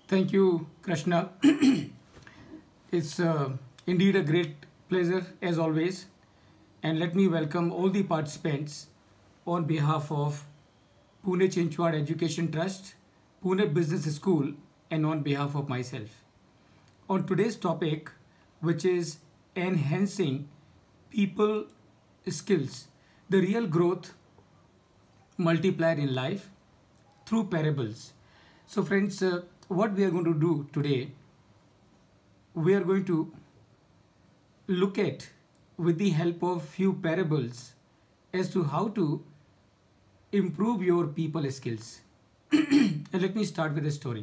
Thank you, Krishna. It's indeed a great pleasure as always. And let me welcome all the participants on behalf of Pune Chinchwad Education Trust, Pune Business School, and on behalf of myself. On today's topic, which is enhancing people skills, the real growth multiplier in life through parables. So friends, what we are going to do today, we are going to look at with the help of few parables as to how to improve your people skills. And let me start with a story.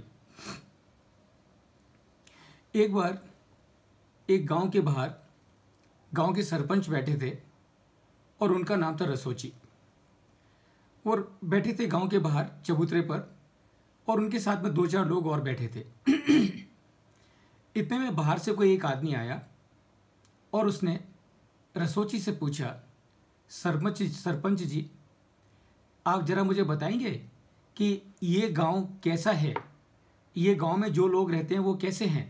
एक बार एक गांव के बाहर गांव के सरपंच बैठे थे और उनका नाम था रसोची। और बैठे थे गांव के बाहर चबूतरे पर और उनके साथ में 2-4 लोग और बैठे थे। इतने में बाहर से कोई एक आदमी आया और उसने रसोची से पूछा, सरपंच जी, आप जरा मुझे बताएंगे कि ये गांव कैसा है, ये गांव में जो लोग रहते हैं वो कैसे हैं।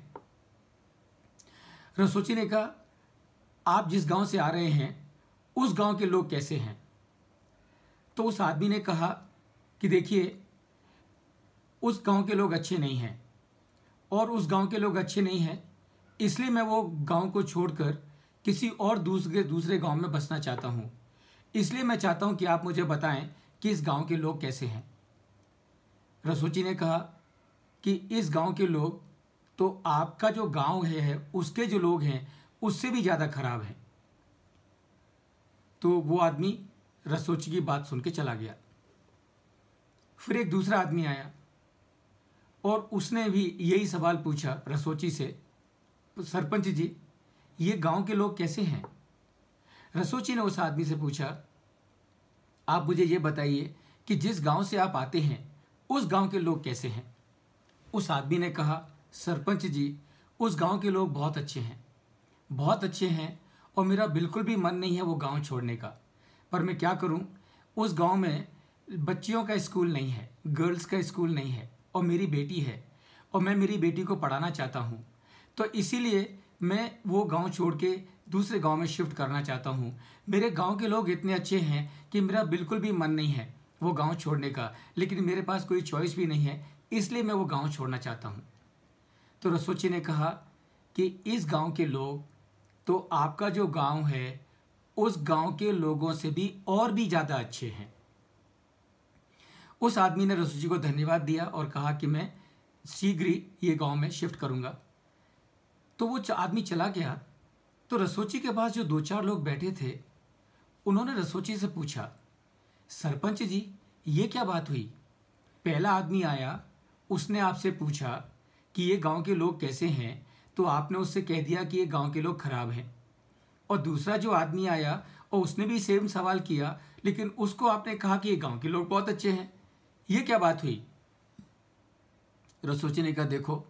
रसोची ने कहा, आप जिस गांव से आ रहे हैं उस गांव के लोग कैसे हैं। तो उस आदमी ने कहा कि देखिए, उस गांव के लोग अच्छे नहीं हैं और उस गांव के लोग अच्छे नहीं हैं, इसलिए मैं वो गांव को छोड़कर किसी और दूसरे गांव में बसना चाहता हूं। इसलिए मैं चाहता हूं कि आप मुझे बताएं कि इस गांव के लोग कैसे हैं। रसोची ने कहा कि इस गांव के लोग तो आपका जो गांव है उसके जो लोग हैं उससे भी ज़्यादा खराब हैं। तो वो आदमी रसोची की बात सुन के चला गया। फिर एक दूसरा आदमी आया और उसने भी यही सवाल पूछा रसोची से, सरपंच जी, ये गांव के लोग कैसे हैं। रसोची ने उस आदमी से पूछा, आप मुझे ये बताइए कि जिस गांव से आप आते हैं उस गांव के लोग कैसे हैं। उस आदमी ने कहा, सरपंच जी, उस गांव के लोग बहुत अच्छे हैं, बहुत अच्छे हैं और मेरा बिल्कुल भी मन नहीं है वो गांव छोड़ने का, पर मैं क्या करूं, उस गांव में बच्चियों का स्कूल नहीं है, गर्ल्स का स्कूल नहीं है और मेरी बेटी है और मैं मेरी बेटी को पढ़ाना चाहता हूं। तो इसीलिए मैं वो गांव छोड़ के दूसरे गांव में शिफ्ट करना चाहता हूं। मेरे गांव के लोग इतने अच्छे हैं कि मेरा बिल्कुल भी मन नहीं है वो गांव छोड़ने का, लेकिन मेरे पास कोई चॉइस भी नहीं है, इसलिए मैं वो गांव छोड़ना चाहता हूं। तो रसोची ने कहा कि इस गांव के लोग तो आपका जो गांव है उस गांव के लोगों से भी और भी ज़्यादा अच्छे हैं। उस आदमी ने रसोची को धन्यवाद दिया और कहा कि मैं शीघ्र ही ये गांव में शिफ्ट करूंगा। तो वो आदमी चला गया। तो रसोची के पास जो 2-4 लोग बैठे थे उन्होंने रसोची से पूछा, सरपंच जी, ये क्या बात हुई। पहला आदमी आया, उसने आपसे पूछा कि ये गांव के लोग कैसे हैं, तो आपने उससे कह दिया कि ये गांव के लोग खराब हैं। और दूसरा जो आदमी आया और उसने भी सेम सवाल किया, लेकिन उसको आपने कहा कि ये गांव के लोग बहुत अच्छे हैं। ये क्या बात हुई। रसोची ने कहा, देखो,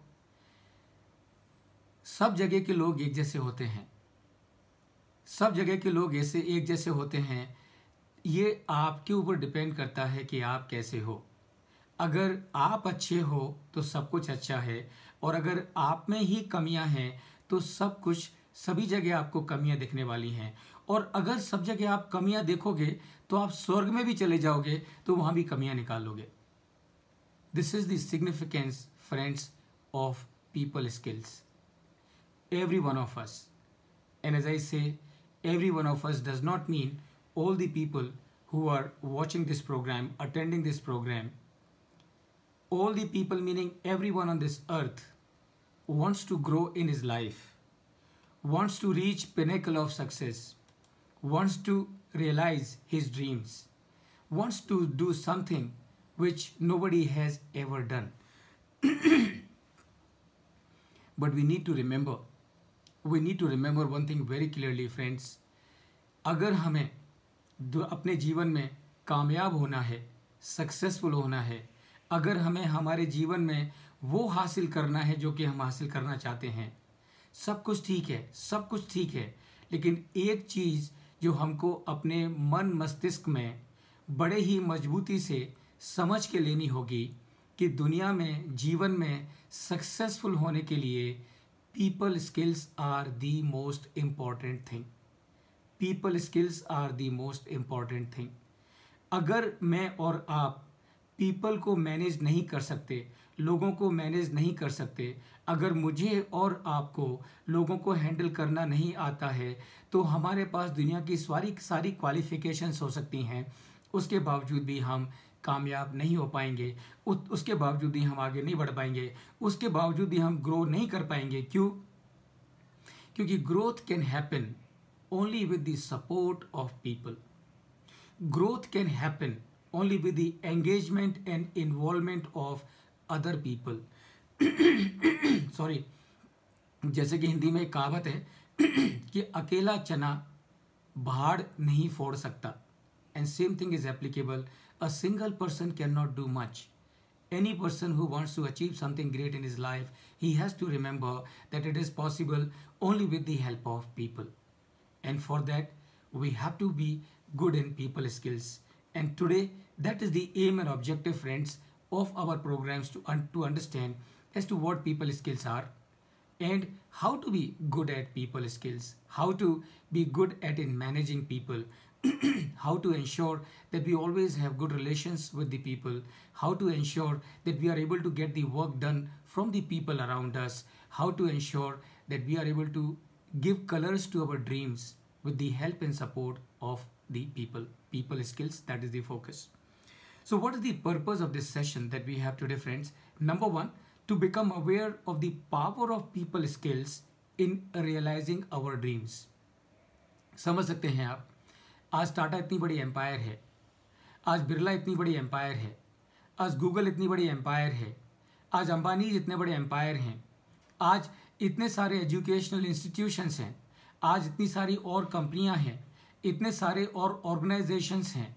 सब जगह के लोग एक जैसे होते हैं, सब जगह के लोग ऐसे एक जैसे होते हैं। ये आपके ऊपर डिपेंड करता है कि आप कैसे हो। अगर आप अच्छे हो तो सब कुछ अच्छा है, और अगर आप में ही कमियां हैं तो सब कुछ, सभी जगह आपको कमियां दिखने वाली हैं। और अगर सब जगह आप कमियां देखोगे तो आप स्वर्ग में भी चले जाओगे तो वहां भी कमियां निकालोगे। This is the significance, friends, of people skills. Every one of us, and as I say, every one of us does not mean all the people who are watching this program, attending this program. All the people, meaning everyone on this earth, wants to grow in his life, wants to reach pinnacle of success, wants to realize his dreams, wants to do something which nobody has ever done. But we need to remember one thing very clearly, friends. अगर हमें अपने जीवन में कामयाब होना है, successful होना है, अगर हमें हमारे जीवन में वो हासिल करना है जो कि हम हासिल करना चाहते हैं, सब कुछ ठीक है, सब कुछ ठीक है, लेकिन एक चीज़ जो हमको अपने मन मस्तिष्क में बड़े ही मजबूती से समझ के लेनी होगी, कि दुनिया में, जीवन में सक्सेसफुल होने के लिए people skills are the most important thing. People skills are the most important thing. अगर मैं और आप पीपल को मैनेज नहीं कर सकते, लोगों को मैनेज नहीं कर सकते, अगर मुझे और आपको लोगों को हैंडल करना नहीं आता है, तो हमारे पास दुनिया की सारी क्वालिफिकेशंस हो सकती हैं, उसके बावजूद भी हम कामयाब नहीं हो पाएंगे, उसके बावजूद भी हम आगे नहीं बढ़ पाएंगे, उसके बावजूद भी हम ग्रो नहीं कर पाएंगे। क्यों? क्योंकि growth can happen only with the support of people. Growth can happen only with the engagement and involvement of other people। Sorry, जैसे कि हिंदी में एक कहावत है कि अकेला चना भाड़ नहीं फोड़ सकता, and same thing is applicable. A single person can not do much. Any person who wants to achieve something great in his life, he has to remember that it is possible only with the help of people. And for that, we have to be good in people skills. And today, that is the aim and objective, friends, of our programs to understand as to what people skills are and how to be good at people skills, how to be good at in managing people, how to ensure that we always have good relations with the people, how to ensure that we are able to get the work done from the people around us, how to ensure that we are able to give colors to our dreams with the help and support of the people skills. That is the focus. So what is the purpose of this session that we have today, friends? Number one, to become aware of the power of people skills in realizing our dreams. समझ सकते हैं आप, आज टाटा इतनी बड़ी empire है, आज बिरला इतनी बड़ी एम्पायर है, आज गूगल इतनी बड़ी एम्पायर है, आज अंबानी इतने बड़े एम्पायर हैं, आज इतने सारे एजुकेशनल इंस्टीट्यूशंस हैं, आज इतनी सारी और कंपनियां हैं, इतने सारे और ऑर्गेनाइजेशंस हैं।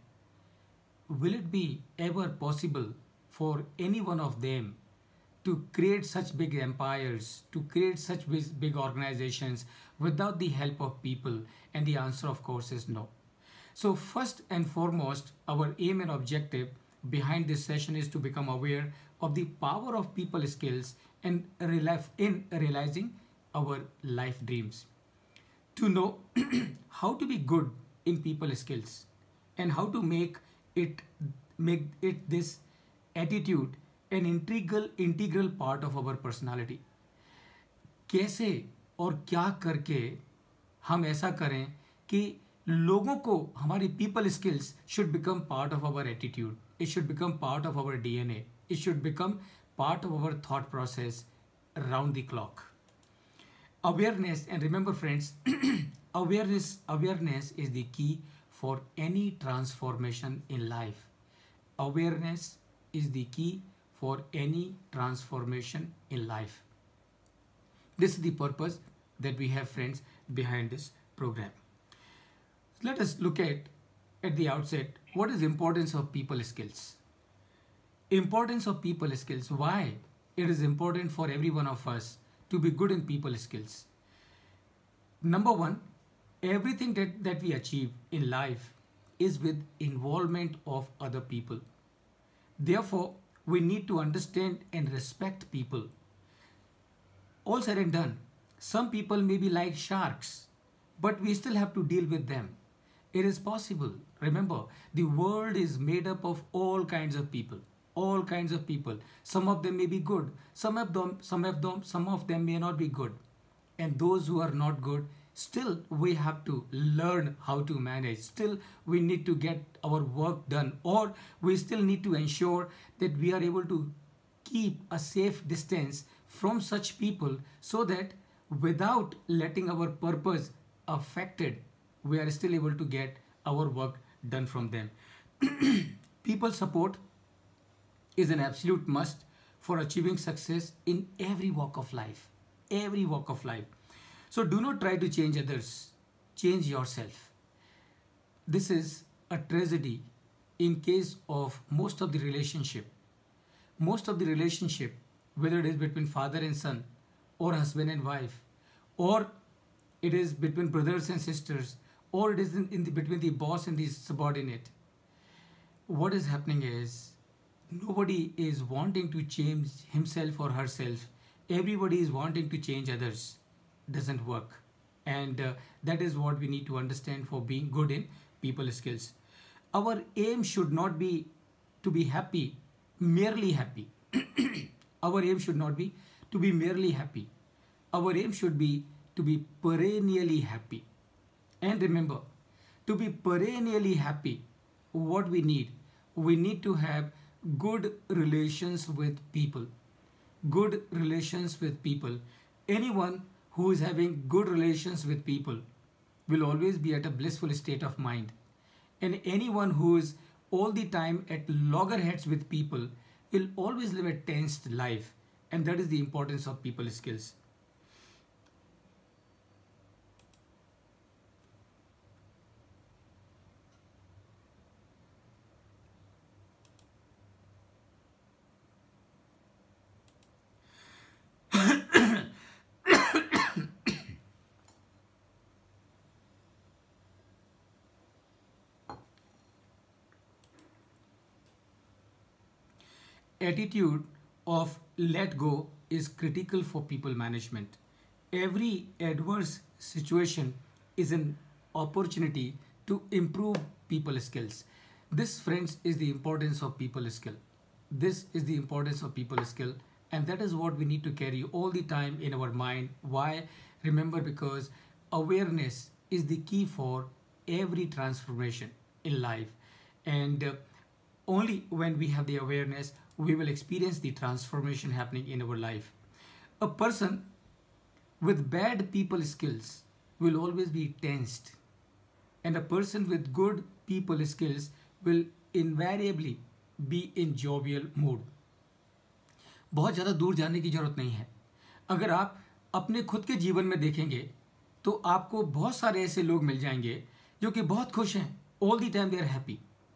Will it be ever possible for any one of them to create such big empires, to create such big organizations without the help of people? And the answer, of course, is no. So first and foremost, our aim and objective behind this session is to become aware of the power of people skills and in realizing our life dreams. To know how to be good in people skills and how to make it this attitude an integral part of our personality. कैसे और क्या करके हम ऐसा करें कि लोगों को हमारी people skills should become part of our attitude, it should become part of our DNA, it should become part of our thought process around the clock. Awareness, and remember friends, awareness is the key for any transformation in life. Awareness is the key for any transformation in life. This is the purpose that we have, friends, behind this program. Let us look at the outset, what is the importance of people skills? Importance of people skills. Why it is important for every one of us to be good in people skills. Number one, everything that we achieve in life is with involvement of other people. Therefore, we need to understand and respect people. All said and done, some people may be like sharks, but we still have to deal with them. It is possible. Remember, the world is made up of all kinds of people. All kinds of people. Some of them may be good. Some of them may not be good. And those who are not good, still we have to learn how to manage. Still we need to get our work done, or we still need to ensure that we are able to keep a safe distance from such people so that without letting our purpose affected, we are still able to get our work done from them. People support is an absolute must for achieving success in every walk of life. Every walk of life. So do not try to change others. Change yourself. This is a tragedy in case of most of the relationship. Most of the relationship, whether it is between father and son, or husband and wife, or it is between brothers and sisters, or it is between the boss and the subordinate. What is happening is nobody is wanting to change himself or herself. Everybody is wanting to change others. Doesn't work. And that is what we need to understand for being good in people skills. Our aim should not be to be happy, merely happy. Our aim should not be to be merely happy. Our aim should be to be perennially happy. And remember, to be perennially happy, what we need to have good relations with people. Good relations with people. Anyone who is having good relations with people will always be at a blissful state of mind. And anyone who is all the time at loggerheads with people will always live a tensed life. And that is the importance of people skills. Attitude of let go is critical for people management. Every adverse situation is an opportunity to improve people skills. This, friends, is the importance of people skill. This is the importance of people skill, and that is what we need to carry all the time in our mind. Why? Remember, because awareness is the key for every transformation in life, and only when we have the awareness, we will experience the transformation happening in our life. A person with bad people skills will always be tensed, and a person with good people skills will invariably be in jovial mood. बहुत ज़्यादा दूर जाने की ज़रूरत नहीं है. अगर आप अपने खुद के जीवन में देखेंगे तो आपको बहुत सारे ऐसे लोग मिल जाएंगे जो कि बहुत खुश हैं. All the time they are happy.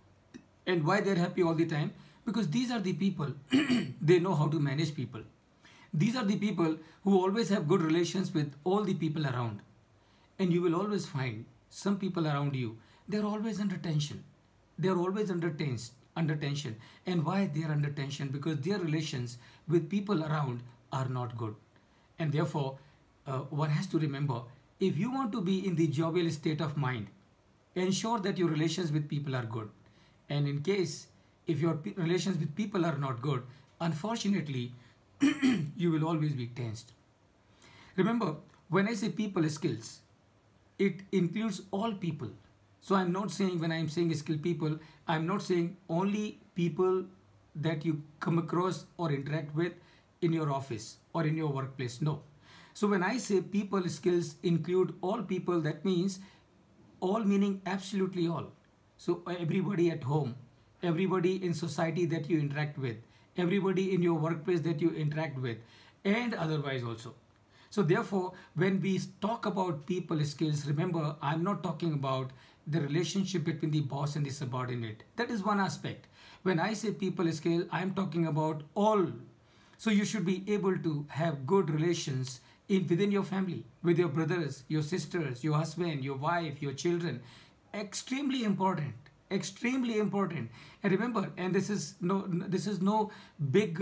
And why they are happy all the time? Because these are the people, they know how to manage people. These are the people who always have good relations with all the people around. And you will always find some people around you, they are always under tension. They are always under tension. And why they are under tension? Because their relations with people around are not good. And therefore, one has to remember, if you want to be in the jovial state of mind, ensure that your relations with people are good. And in case if your relations with people are not good, unfortunately, you will always be tensed. Remember, when I say people skills, it includes all people. So I'm not saying, when I'm saying skilled people, I'm not saying only people that you come across or interact with in your office or in your workplace. No. So when I say people skills include all people, that means all meaning absolutely all. So everybody at home, everybody in society that you interact with, everybody in your workplace that you interact with, and otherwise also. So therefore, when we talk about people skills, remember, I'm not talking about the relationship between the boss and the subordinate. That is one aspect. When I say people skill, I'm talking about all. So you should be able to have good relations within your family, with your brothers, your sisters, your husband, your wife, your children. Extremely important. Extremely important. And remember, and this is no big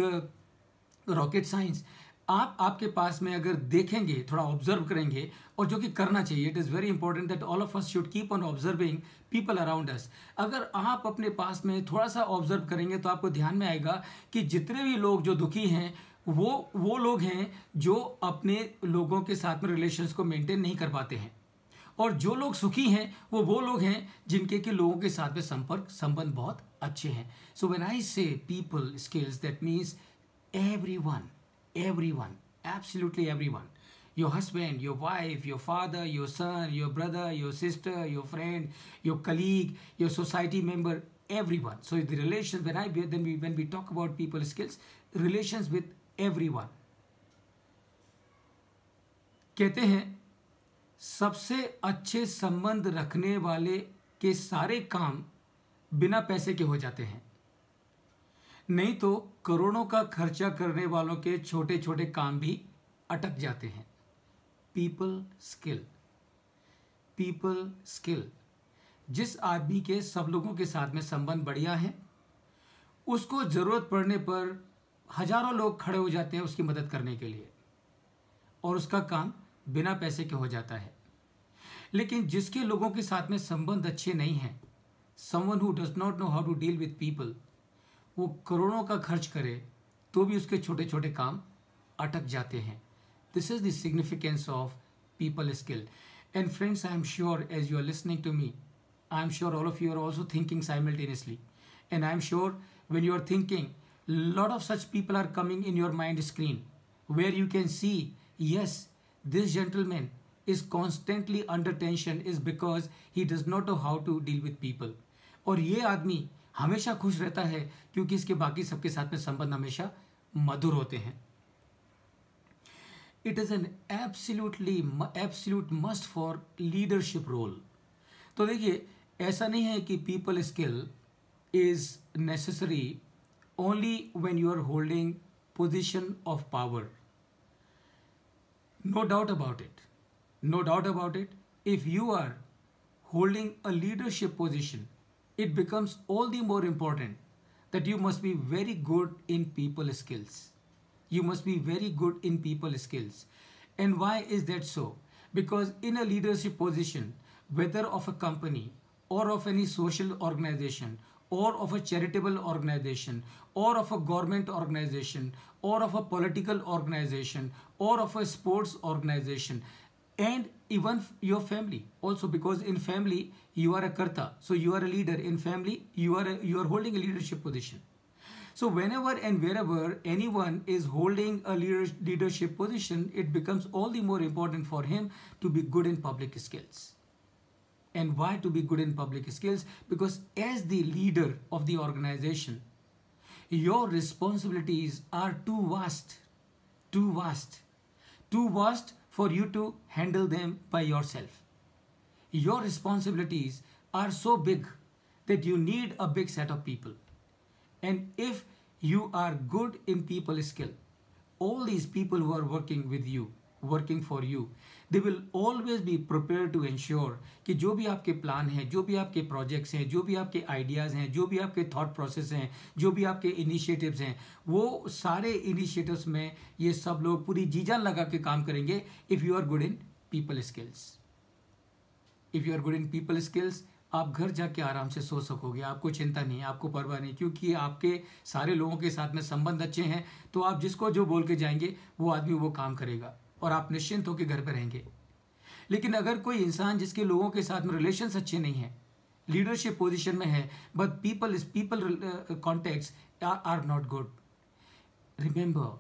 rocket science. आप आपके पास में अगर देखेंगे, थोड़ा observe करेंगे, और जो कि करना चाहिए, it is very important that all of us should keep on observing people around us. अगर आप अपने पास में थोड़ा सा ऑब्जर्व करेंगे तो आपको ध्यान में आएगा कि जितने भी लोग जो दुखी हैं वो लोग हैं जो अपने लोगों के साथ में रिलेशंस को मेंटेन नहीं कर पाते हैं, और जो लोग सुखी हैं वो लोग हैं जिनके के लोगों के साथ में संबंध बहुत अच्छे हैं. सो when I say people skills, that means everyone, absolutely everyone. Your husband, your wife, your father, your son, your brother, your sister, your friend, your colleague, your society member, everyone. So the relations, when we talk about people skills, relations with everyone. कहते हैं सबसे अच्छे संबंध रखने वाले के सारे काम बिना पैसे के हो जाते हैं, नहीं तो करोड़ों का खर्चा करने वालों के छोटे छोटे काम भी अटक जाते हैं. People skill. जिस आदमी के सब लोगों के साथ में संबंध बढ़िया है, उसको ज़रूरत पड़ने पर हजारों लोग खड़े हो जाते हैं उसकी मदद करने के लिए, और उसका काम बिना पैसे के हो जाता है। लेकिन जिसके लोगों के साथ में संबंध अच्छे नहीं हैं, someone who does not know how to deal with people, वो करोड़ों का खर्च करे तो भी उसके छोटे छोटे काम अटक जाते हैं। This is the significance of people skill. And friends, I am sure as you are listening to me, I am sure all of you are also thinking simultaneously, and I am sure when you are thinking, lot of such people are coming in your mind screen where you can see, yes, this gentleman is constantly under tension is because he does not know how to deal with people. और ये आदमी हमेशा खुश रहता है क्योंकि इसके बाकी सबके साथ में संबंध हमेशा मधुर होते हैं। It is an absolute must for leadership role. तो देखिए, ऐसा नहीं है कि people skill is necessary only when you are holding position of power. No doubt about it, no doubt about it, if you are holding a leadership position, it becomes all the more important that you must be very good in people skills. You must be very good in people skills. And why is that so? Because in a leadership position, whether of a company or of any social organization or of a charitable organization or of a government organization or of a political organization or of a sports organization, and even your family also, because in family you are a karta, so you are a leader. In family you are holding a leadership position. So whenever and wherever anyone is holding a leadership position, it becomes all the more important for him to be good in public skills. And why to be good in public skills? Because as the leader of the organization, your responsibilities are too vast for you to handle them by yourself. Your responsibilities are so big that you need a big set of people. And if you are good in people skill, all these people who are working with you, working for you, they will always be prepared to ensure कि जो भी आपके plan हैं, जो भी आपके projects हैं, जो भी आपके आइडियाज़ हैं, जो भी आपके थॉट प्रोसेस हैं, जो भी आपके इनिशिएटिव्स हैं, वो सारे इनिशिएटिव्स में ये सब लोग पूरी जी जान लगा के काम करेंगे if you are good in people skills. If you are good in people skills, आप घर जाके आराम से सो सकोगे, आपको चिंता नहीं, आपको परवाह नहीं, क्योंकि आपके सारे लोगों के साथ में संबंध अच्छे हैं। तो आप जिसको जो बोल के जाएंगे वो आदमी वो काम करेगा और आप निश्चिंत होकर घर पर रहेंगे। लेकिन अगर कोई इंसान जिसके लोगों के साथ में रिलेशंस अच्छे नहीं हैं, लीडरशिप पोजीशन में है, but people contacts are not good, remember,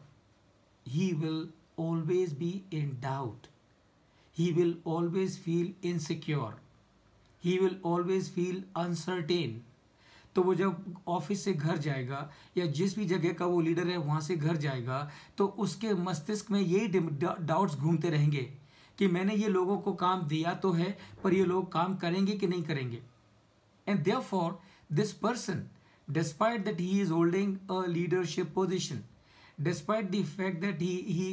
he will always be in doubt, he will always feel insecure, he will always feel uncertain. तो वो जब ऑफिस से घर जाएगा या जिस भी जगह का वो लीडर है वहाँ से घर जाएगा, तो उसके मस्तिष्क में यही डाउट्स घूमते रहेंगे कि मैंने ये लोगों को काम दिया तो है, पर ये लोग काम करेंगे कि नहीं करेंगे। And therefore this person, despite that he is holding a leadership position, despite the fact that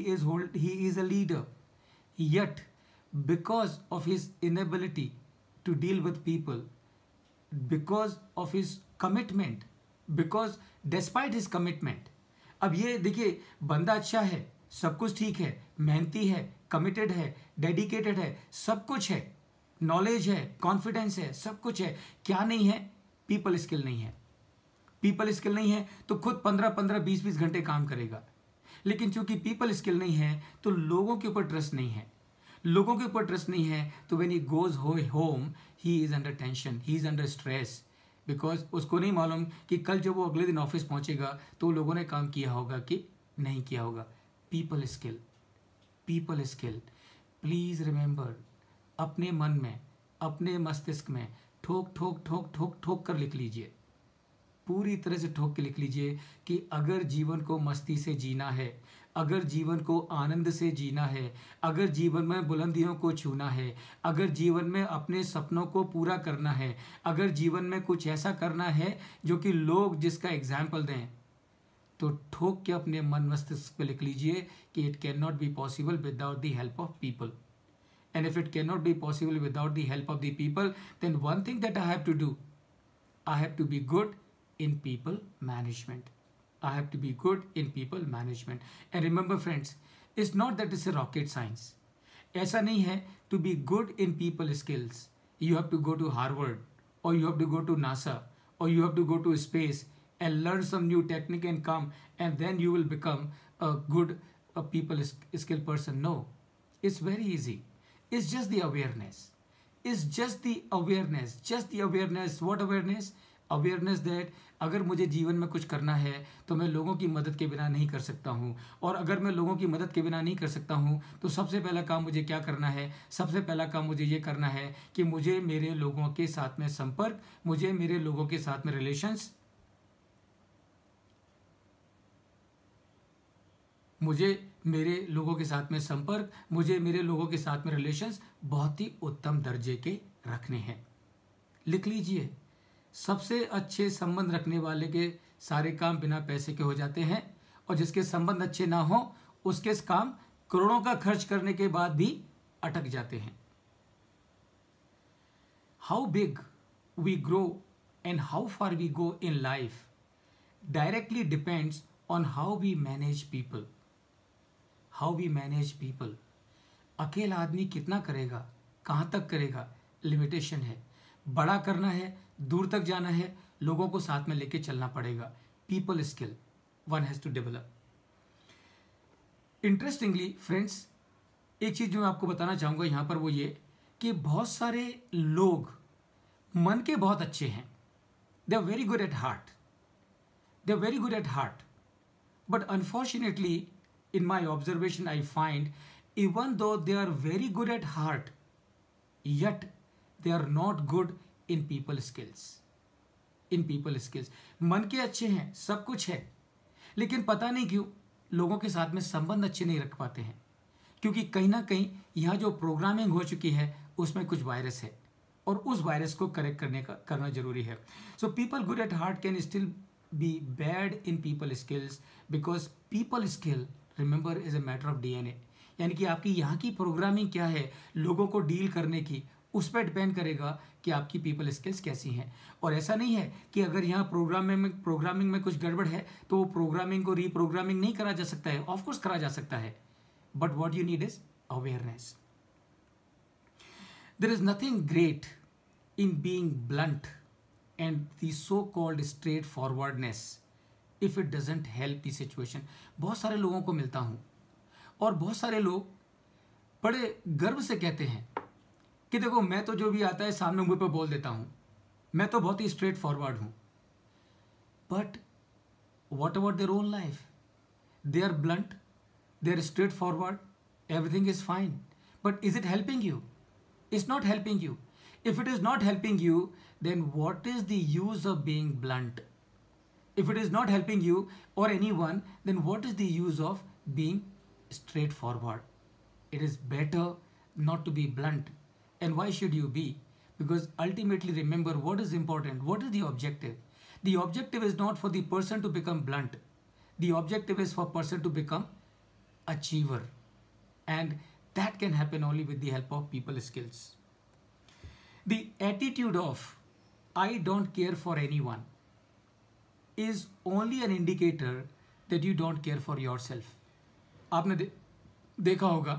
he is a leader, yet because of his inability to deal with people, because of his commitment, because despite his commitment, अब ये देखिए, बंदा अच्छा है, सब कुछ ठीक है, मेहनती है, कमिटेड है, डेडिकेटेड है, सब कुछ है, नॉलेज है, कॉन्फिडेंस है, सब कुछ है, क्या नहीं है? पीपल स्किल नहीं है। पीपल स्किल नहीं है तो खुद 15-15, 20-20 घंटे काम करेगा, लेकिन चूंकि पीपल स्किल नहीं है तो लोगों के ऊपर ट्रस्ट नहीं है। लोगों के ऊपर ट्रस्ट नहीं है तो when he goes home he is under tension, he is under stress, because उसको नहीं मालूम कि कल जब वो अगले दिन ऑफिस पहुंचेगा तो लोगों ने काम किया होगा कि नहीं किया होगा। People skill, people skill, please remember, अपने मन में, अपने मस्तिष्क में ठोक ठोक ठोक ठोक ठोक कर लिख लीजिए, पूरी तरह से ठोक के लिख लीजिए कि अगर जीवन को मस्ती से जीना है, अगर जीवन को आनंद से जीना है, अगर जीवन में बुलंदियों को छूना है, अगर जीवन में अपने सपनों को पूरा करना है, अगर जीवन में कुछ ऐसा करना है जो कि लोग जिसका एग्जाम्पल दें, तो ठोक के अपने मन मस्तिष्क पे लिख लीजिए कि it can not be possible without the help of people. And if it cannot be possible without the help of the people, then one thing that I have to do, I have to be good in people management. I have to be good in people management. And remember friends, it's not that it's a rocket science. ऐसा नहीं है to be good in people skills. You have to go to Harvard, or you have to go to NASA, or you have to go to space and learn some new technique and come, and then you will become a good people skill person. No, it's very easy. It's just the awareness. It's just the awareness. Just the awareness. What awareness? Awareness that अगर मुझे जीवन में कुछ करना है तो मैं लोगों की मदद के बिना नहीं कर सकता हूँ, और अगर मैं लोगों की मदद के बिना नहीं कर सकता हूँ तो सबसे पहला काम मुझे क्या करना है? सबसे पहला काम मुझे ये करना है कि मुझे मेरे लोगों के साथ में संपर्क, मुझे मेरे लोगों के साथ में रिलेशंस, मुझे मेरे लोगों के साथ में संपर्क, मुझे मेरे लोगों के साथ में रिलेशंस बहुत ही उत्तम दर्जे के रखने हैं। लिख लीजिए, सबसे अच्छे संबंध रखने वाले के सारे काम बिना पैसे के हो जाते हैं, और जिसके संबंध अच्छे ना हो उसके काम करोड़ों का खर्च करने के बाद भी अटक जाते हैं। How big we grow and how far we go in life directly depends on how we manage people. How we manage people. अकेला आदमी कितना करेगा, कहाँ तक करेगा, लिमिटेशन है। बड़ा करना है, दूर तक जाना है, लोगों को साथ में लेके चलना पड़ेगा। People skill one has to develop. Interestingly friends, एक चीज़ जो मैं आपको बताना चाहूँगा यहाँ पर वो ये कि बहुत सारे लोग मन के बहुत अच्छे हैं। They are very good at heart, they are very good at heart, but unfortunately in my observation I find even though they are very good at heart, yet they are not good in people skills. In people skills मन के अच्छे हैं, सब कुछ है, लेकिन पता नहीं क्यों लोगों के साथ में संबंध अच्छे नहीं रख पाते हैं, क्योंकि कहीं ना कहीं यहाँ जो प्रोग्रामिंग हो चुकी है उसमें कुछ वायरस है, और उस वायरस को करेक्ट करना जरूरी है। So people good at heart can still be bad in people skills, because people skill remember is a matter of DNA. यानी कि आपकी यहाँ की प्रोग्रामिंग क्या है लोगों को डील करने की, उस पर डिपेंड करेगा कि आपकी पीपल स्किल्स कैसी हैं। और ऐसा नहीं है कि अगर यहाँ प्रोग्रामिंग में कुछ गड़बड़ है तो वो प्रोग्रामिंग को रीप्रोग्रामिंग नहीं करा जा सकता है। ऑफ कोर्स करा जा सकता है, but what you need is awareness. There is nothing great in being blunt and the so called straight forwardness if it doesn't help the situation. बहुत सारे लोगों को मिलता हूँ और बहुत सारे लोग बड़े गर्व से कहते हैं कि देखो मैं तो जो भी आता है सामने मुंह पे बोल देता हूँ, मैं तो बहुत ही स्ट्रेट फॉरवर्ड हूँ। But what about their own life? They are blunt, they are straight forward, everything is fine, but is it helping you? It's not helping you. If it is not helping you, then what is the use of being blunt? If it is not helping you or anyone, then what is the use of being straightforward? It is better not to be blunt. And why should you be? Because ultimately remember what is important. What is the objective? The objective is not for the person to become blunt. The objective is for person to become achiever. And that can happen only with the help of people skills. The attitude of I don't care for anyone is only an indicator that you don't care for yourself. आपने देखा होगा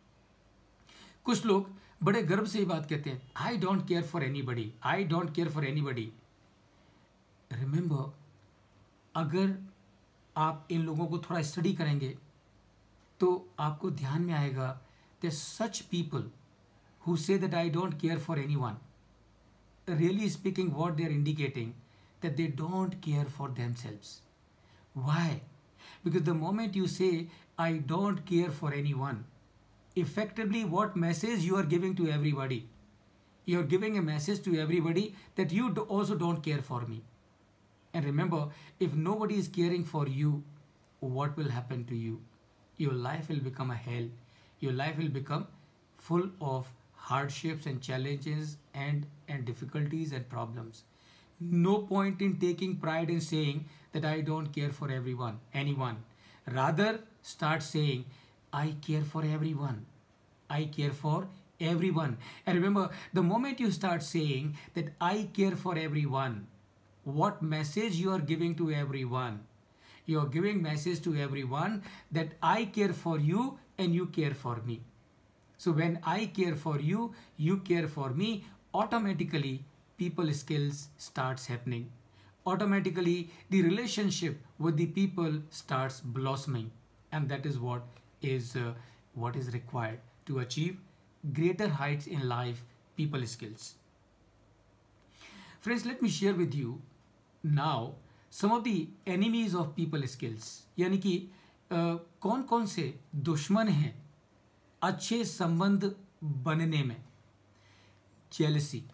कुछ लोग बड़े गर्व से ये बात कहते हैं, I don't care for anybody, I don't care for anybody. Remember, अगर आप इन लोगों को थोड़ा स्टडी करेंगे तो आपको ध्यान में आएगा that such people who say that I don't care for anyone, really speaking what they are indicating that they don't care for themselves. Why? Because the moment you say I don't care for anyone, effectively what message you are giving to everybody? You are giving a message to everybody that you also don't care for me. And remember, if nobody is caring for you, what will happen to you? Your life will become a hell. Your life will become full of hardships and challenges and difficulties and problems. No point in taking pride in saying that I don't care for anyone. Rather, start saying, I care for everyone. I care for everyone. And remember, the moment you start saying that I care for everyone, what message you are giving to everyone. You are giving message to everyone that I care for you and you care for me. So when I care for you, you care for me, automatically people skills starts happening. Automatically the relationship with the people starts blossoming, and that is what is required to achieve greater heights in life, people skills. Friends, let me share with you now some of the enemies of people skills. यानी कि कौन कौन से दुश्मन हैं अच्छे संबंध बनने में. जेलसी,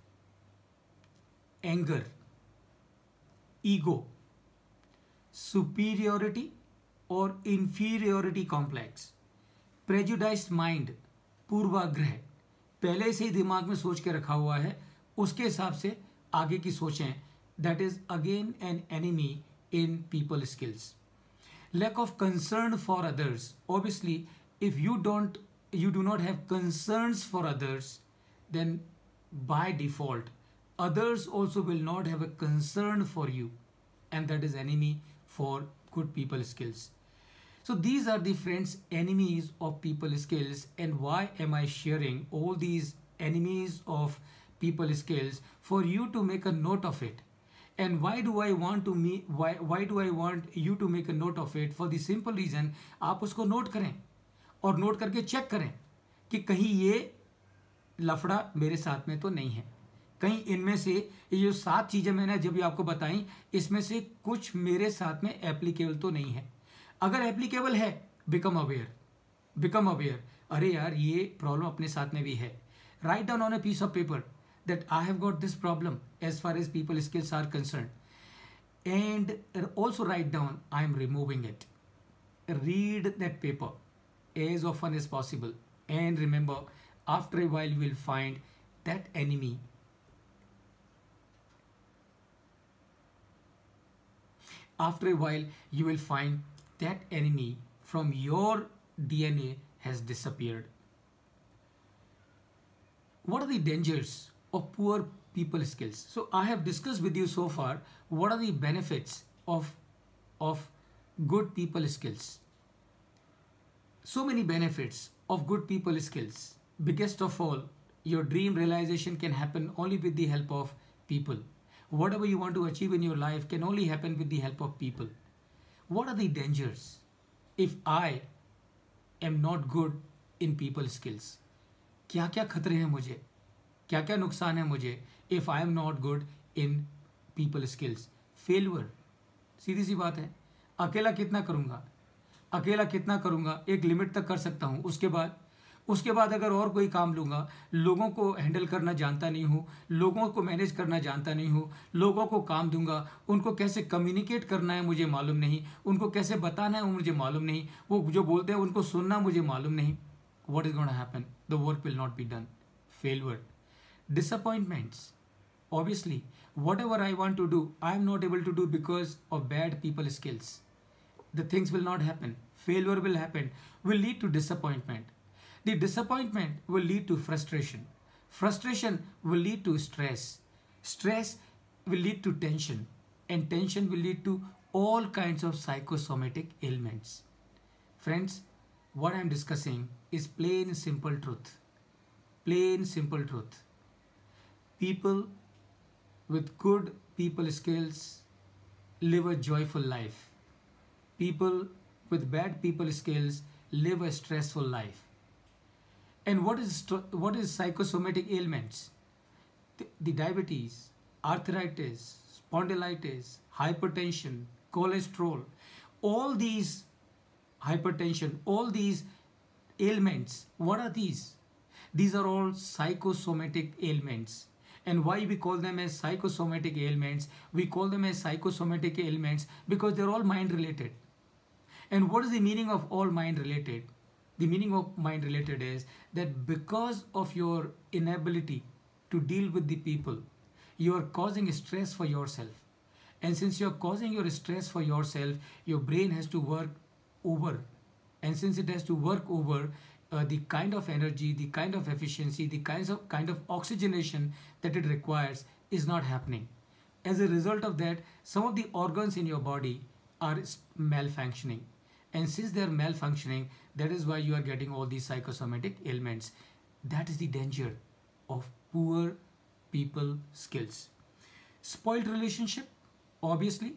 एंगर, ईगो, सुपीरियोरिटी और इंफीरियोरिटी कॉम्प्लेक्स, प्रेजुडाइज्ड माइंड, पूर्वाग्रह, पहले से ही दिमाग में सोच के रखा हुआ है, उसके हिसाब से आगे की सोचें. That is again an enemy in people skills. Lack of concern for others. Obviously if you do not have concerns for others, then by default others also will not have a concern for you, and that is enemy for good people skills. So these are the friends enemies of people skills. And why am I sharing all these enemies of people skills? For you to make a note of it. And why do I want you to make a note of it? For the simple reason, आप उसको note करें और note करके check करें कि कहीं ये लफड़ा मेरे साथ में तो नहीं है. कहीं इनमें से ये जो 7 चीज़ें मैंने जब भी आपको बताई, इसमें से कुछ मेरे साथ में एप्लीकेबल तो नहीं है. अगर एप्लीकेबल है, बिकम अवेयर. अरे यार, ये प्रॉब्लम अपने साथ में भी है. Write down on a piece of paper that I have got this problem as far as people skills are concerned, and also write down I am removing it. Read that paper as often as possible, and remember, after a while you will find that enemy. After a while you will find that enemy from your DNA has disappeared. What are the dangers of poor people skills? So I have discussed with you so far what are the benefits of good people skills. So many benefits of good people skills. Biggest of all, your dream realization can happen only with the help of people. Whatever you want to achieve in your life can only happen with the help of people. What are the dangers if I am not good in people skills? क्या क्या खतरे हैं मुझे, क्या क्या नुकसान है मुझे if I am not good in people skills? Failure, सीधी सी बात है. अकेला कितना करूँगा, एक लिमिट तक कर सकता हूँ. उसके बाद अगर और कोई काम लूँगा, लोगों को हैंडल करना जानता नहीं हूँ, लोगों को मैनेज करना जानता नहीं हूँ, लोगों को काम दूंगा, उनको कैसे कम्युनिकेट करना है मुझे मालूम नहीं, उनको कैसे बताना है मुझे मालूम नहीं, वो जो बोलते हैं उनको सुनना मुझे मालूम नहीं. What is going to happen? The work will not be done. Failure. Disappointments. Obviously, whatever I want to do, I am not able to do because of bad people skills. The things will not happen. Failure will happen, will lead to disappointment. The disappointment will lead to frustration. Frustration will lead to stress. Stress will lead to tension. And tension will lead to all kinds of psychosomatic ailments. Friends, what I am discussing is plain simple truth. Plain simple truth. People with good people skills live a joyful life. People with bad people skills live a stressful life. And what is psychosomatic ailments? The diabetes, arthritis, spondylitis, hypertension, cholesterol, all these hypertension, all these ailments, what are these? These are all psychosomatic ailments. And why we call them as psychosomatic ailments? We call them as psychosomatic ailments because they're all mind related. And what is the meaning of all mind related? The meaning of mind related is that because of your inability to deal with the people, you are causing stress for yourself. And since you are causing your stress for yourself, your brain has to work over. And since it has to work over, the kind of energy, the kind of efficiency, the kind of oxygenation that it requires is not happening. As a result of that, some of the organs in your body are malfunctioning. And since they are malfunctioning, that is why you are getting all these psychosomatic ailments. That is the danger of poor people skills. Spoiled relationship, obviously.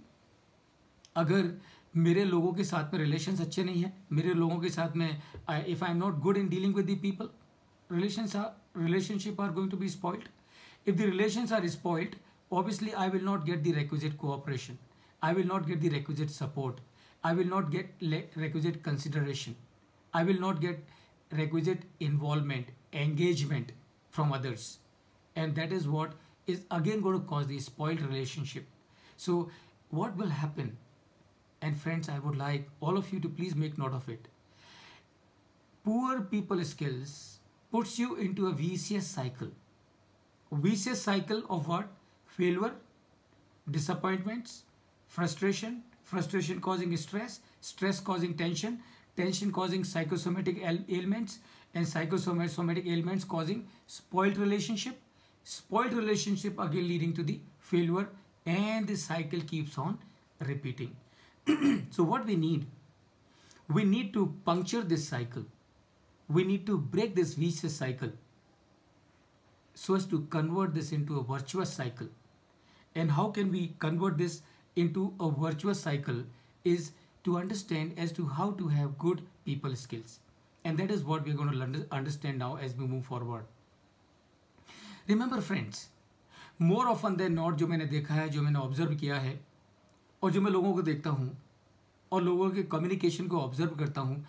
अगर मेरे लोगों के साथ में relations अच्छे नहीं हैं, मेरे लोगों के साथ में if I am not good in dealing with the people, relationship are going to be spoiled. If the relations are spoiled, obviously I will not get the requisite cooperation. I will not get the requisite support. I will not get requisite consideration. I will not get requisite involvement, engagement from others. And that is what is again going to cause the spoiled relationship. So what will happen? And friends, I would like all of you to please make note of it. Poor people skills puts you into a vicious cycle. Vicious cycle of what? Failure, disappointments, frustration, frustration causing stress, stress causing tension, tension causing psychosomatic ailments, and psychosomatic ailments causing spoiled relationship again leading to the failure, and the cycle keeps on repeating. So what we need to puncture this cycle. We need to break this vicious cycle so as to convert this into a virtuous cycle. And how can we convert this into a virtuous cycle is to understand as to how to have good people skills. And that is what we are going to understand now as we move forward. Remember friends, more often than not जो मैंने देखा है, जो मैंने observe किया है, और जो मैं लोगों को देखता हूँ और लोगों के कम्युनिकेशन को ऑब्जर्व करता हूँ,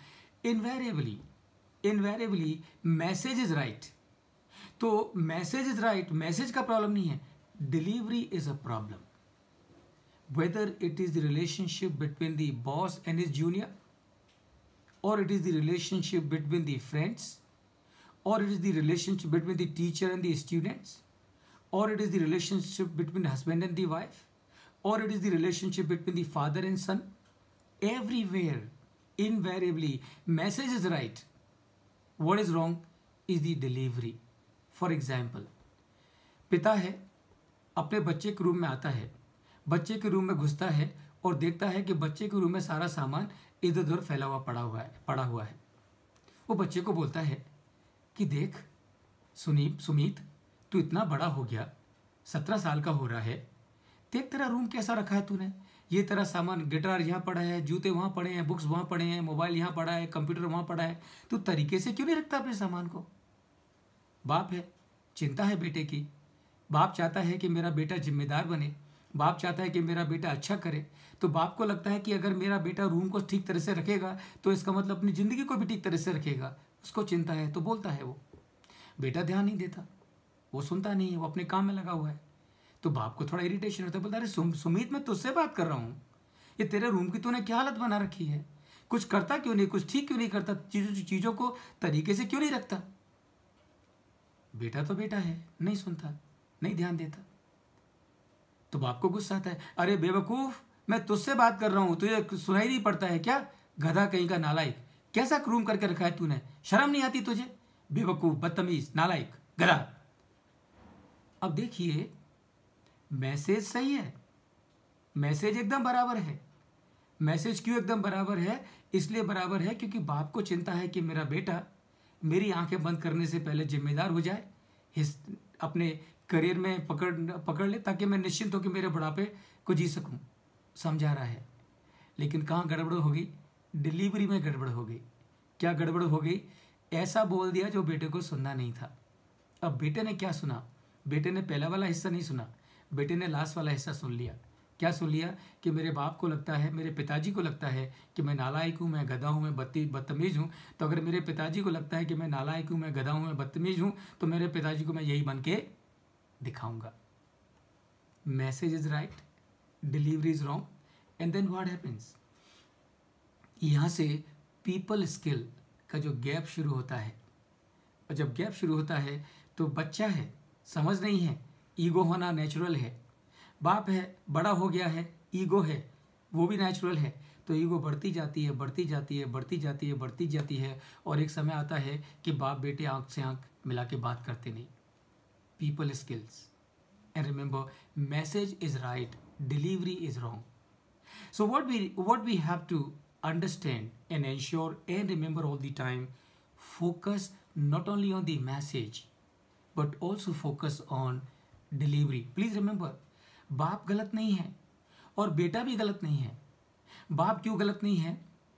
इनवेरिएबली मैसेज इज राइट. तो मैसेज इज राइट, मैसेज का प्रॉब्लम नहीं है, delivery is a problem. Whether it is the relationship between the boss and his junior, or it is the relationship between the friends, or it is the relationship between the teacher and the students, or it is the relationship between the husband and the wife, or it is the relationship between the father and son, everywhere, invariably, message is right. What is wrong is the delivery. For example, पिता है, अपने बच्चे के room में आता है, बच्चे के रूम में घुसता है और देखता है कि बच्चे के रूम में सारा सामान इधर उधर फैला हुआ पड़ा हुआ है. वो बच्चे को बोलता है कि देख सुमित, तू इतना बड़ा हो गया, 17 साल का हो रहा है, देख तेरा रूम कैसा रखा है तूने, ये तेरा सामान, गिटार यहाँ पड़ा है, जूते वहाँ पड़े हैं, बुक्स वहाँ पड़े हैं, मोबाइल यहाँ पड़ा है, कंप्यूटर वहाँ पड़ा है, तू तरीके से क्यों नहीं रखता अपने सामान को. बाप है, चिंता है बेटे की, बाप चाहता है कि मेरा बेटा जिम्मेदार बने, बाप चाहता है कि मेरा बेटा अच्छा करे. तो बाप को लगता है कि अगर मेरा बेटा रूम को ठीक तरह से रखेगा तो इसका मतलब अपनी ज़िंदगी को भी ठीक तरह से रखेगा. उसको चिंता है तो बोलता है. वो बेटा ध्यान नहीं देता, वो सुनता नहीं है, वो अपने काम में लगा हुआ है. तो बाप को थोड़ा इरिटेशन होता है, बोलता है अरे सुमित, मैं तुझसे बात कर रहा हूँ, ये तेरे रूम की तूने क्या हालत बना रखी है, कुछ करता क्यों नहीं, कुछ ठीक क्यों नहीं करता, चीज़ों को तरीके से क्यों नहीं रखता. बेटा तो बेटा है, नहीं सुनता, नहीं ध्यान देता. तो बाप को गुस्सा आता है, अरे बेवकूफ़, मैं तुझसे बात कर रहा हूँ, तुझे सुनाई नहीं पड़ता है क्या, गधा कहीं का नालायक, कैसा रूम करके रखा है तूने, शर्म नहीं आती तुझे, बेवकूफ़, बदतमीज, नालायक, गधा. अब देखिए, मैसेज सही है, मैसेज एकदम बराबर है. मैसेज क्यों एकदम बराबर है, इसलिए बराबर है क्योंकि बाप को चिंता है कि मेरा बेटा मेरी आंखें बंद करने से पहले जिम्मेदार हो जाए, अपने करियर में पकड़ ले, ताकि मैं निश्चिंत होकर मेरे बुढ़ापे को जी सकूं. समझा रहा है. लेकिन कहाँ गड़बड़ हो गई, डिलीवरी में गड़बड़ हो गई. क्या गड़बड़ हो गई, ऐसा बोल दिया जो बेटे को सुनना नहीं था. अब बेटे ने क्या सुना, बेटे ने पहला वाला हिस्सा नहीं सुना, बेटे ने लास्ट वाला हिस्सा सुन लिया. क्या सुन लिया कि मेरे बाप को लगता है, मेरे पिताजी को लगता है कि मैं नालायक हूँ, मैं गधा हूँ, मैं बदतमीज़ हूँ. तो अगर मेरे पिताजी को लगता है कि मैं नालायक हूँ, मैं गधा हूँ, मैं बदतमीज़ हूँ, तो मेरे पिताजी को मैं यही बन के दिखाऊंगा. Message is right, delivery is wrong, and then what happens. यहाँ से पीपल स्किल का जो गैप शुरू होता है, और जब गैप शुरू होता है तो बच्चा है, समझ नहीं है, ईगो होना नेचुरल है. बाप है, बड़ा हो गया है, ईगो है, वो भी नेचुरल है. तो ईगो बढ़ती जाती है, बढ़ती जाती है, बढ़ती जाती है, बढ़ती जाती है, और एक समय आता है कि बाप बेटे आंख से आंख मिला के बात करते नहीं. People skills, and remember, message is right, delivery is wrong. So what we have to understand and ensure and remember all the time, focus not only on the message but also focus on delivery. Please remember, बाप गलत नहीं है और बेटा भी गलत नहीं है. बाप क्यों गलत नहीं है?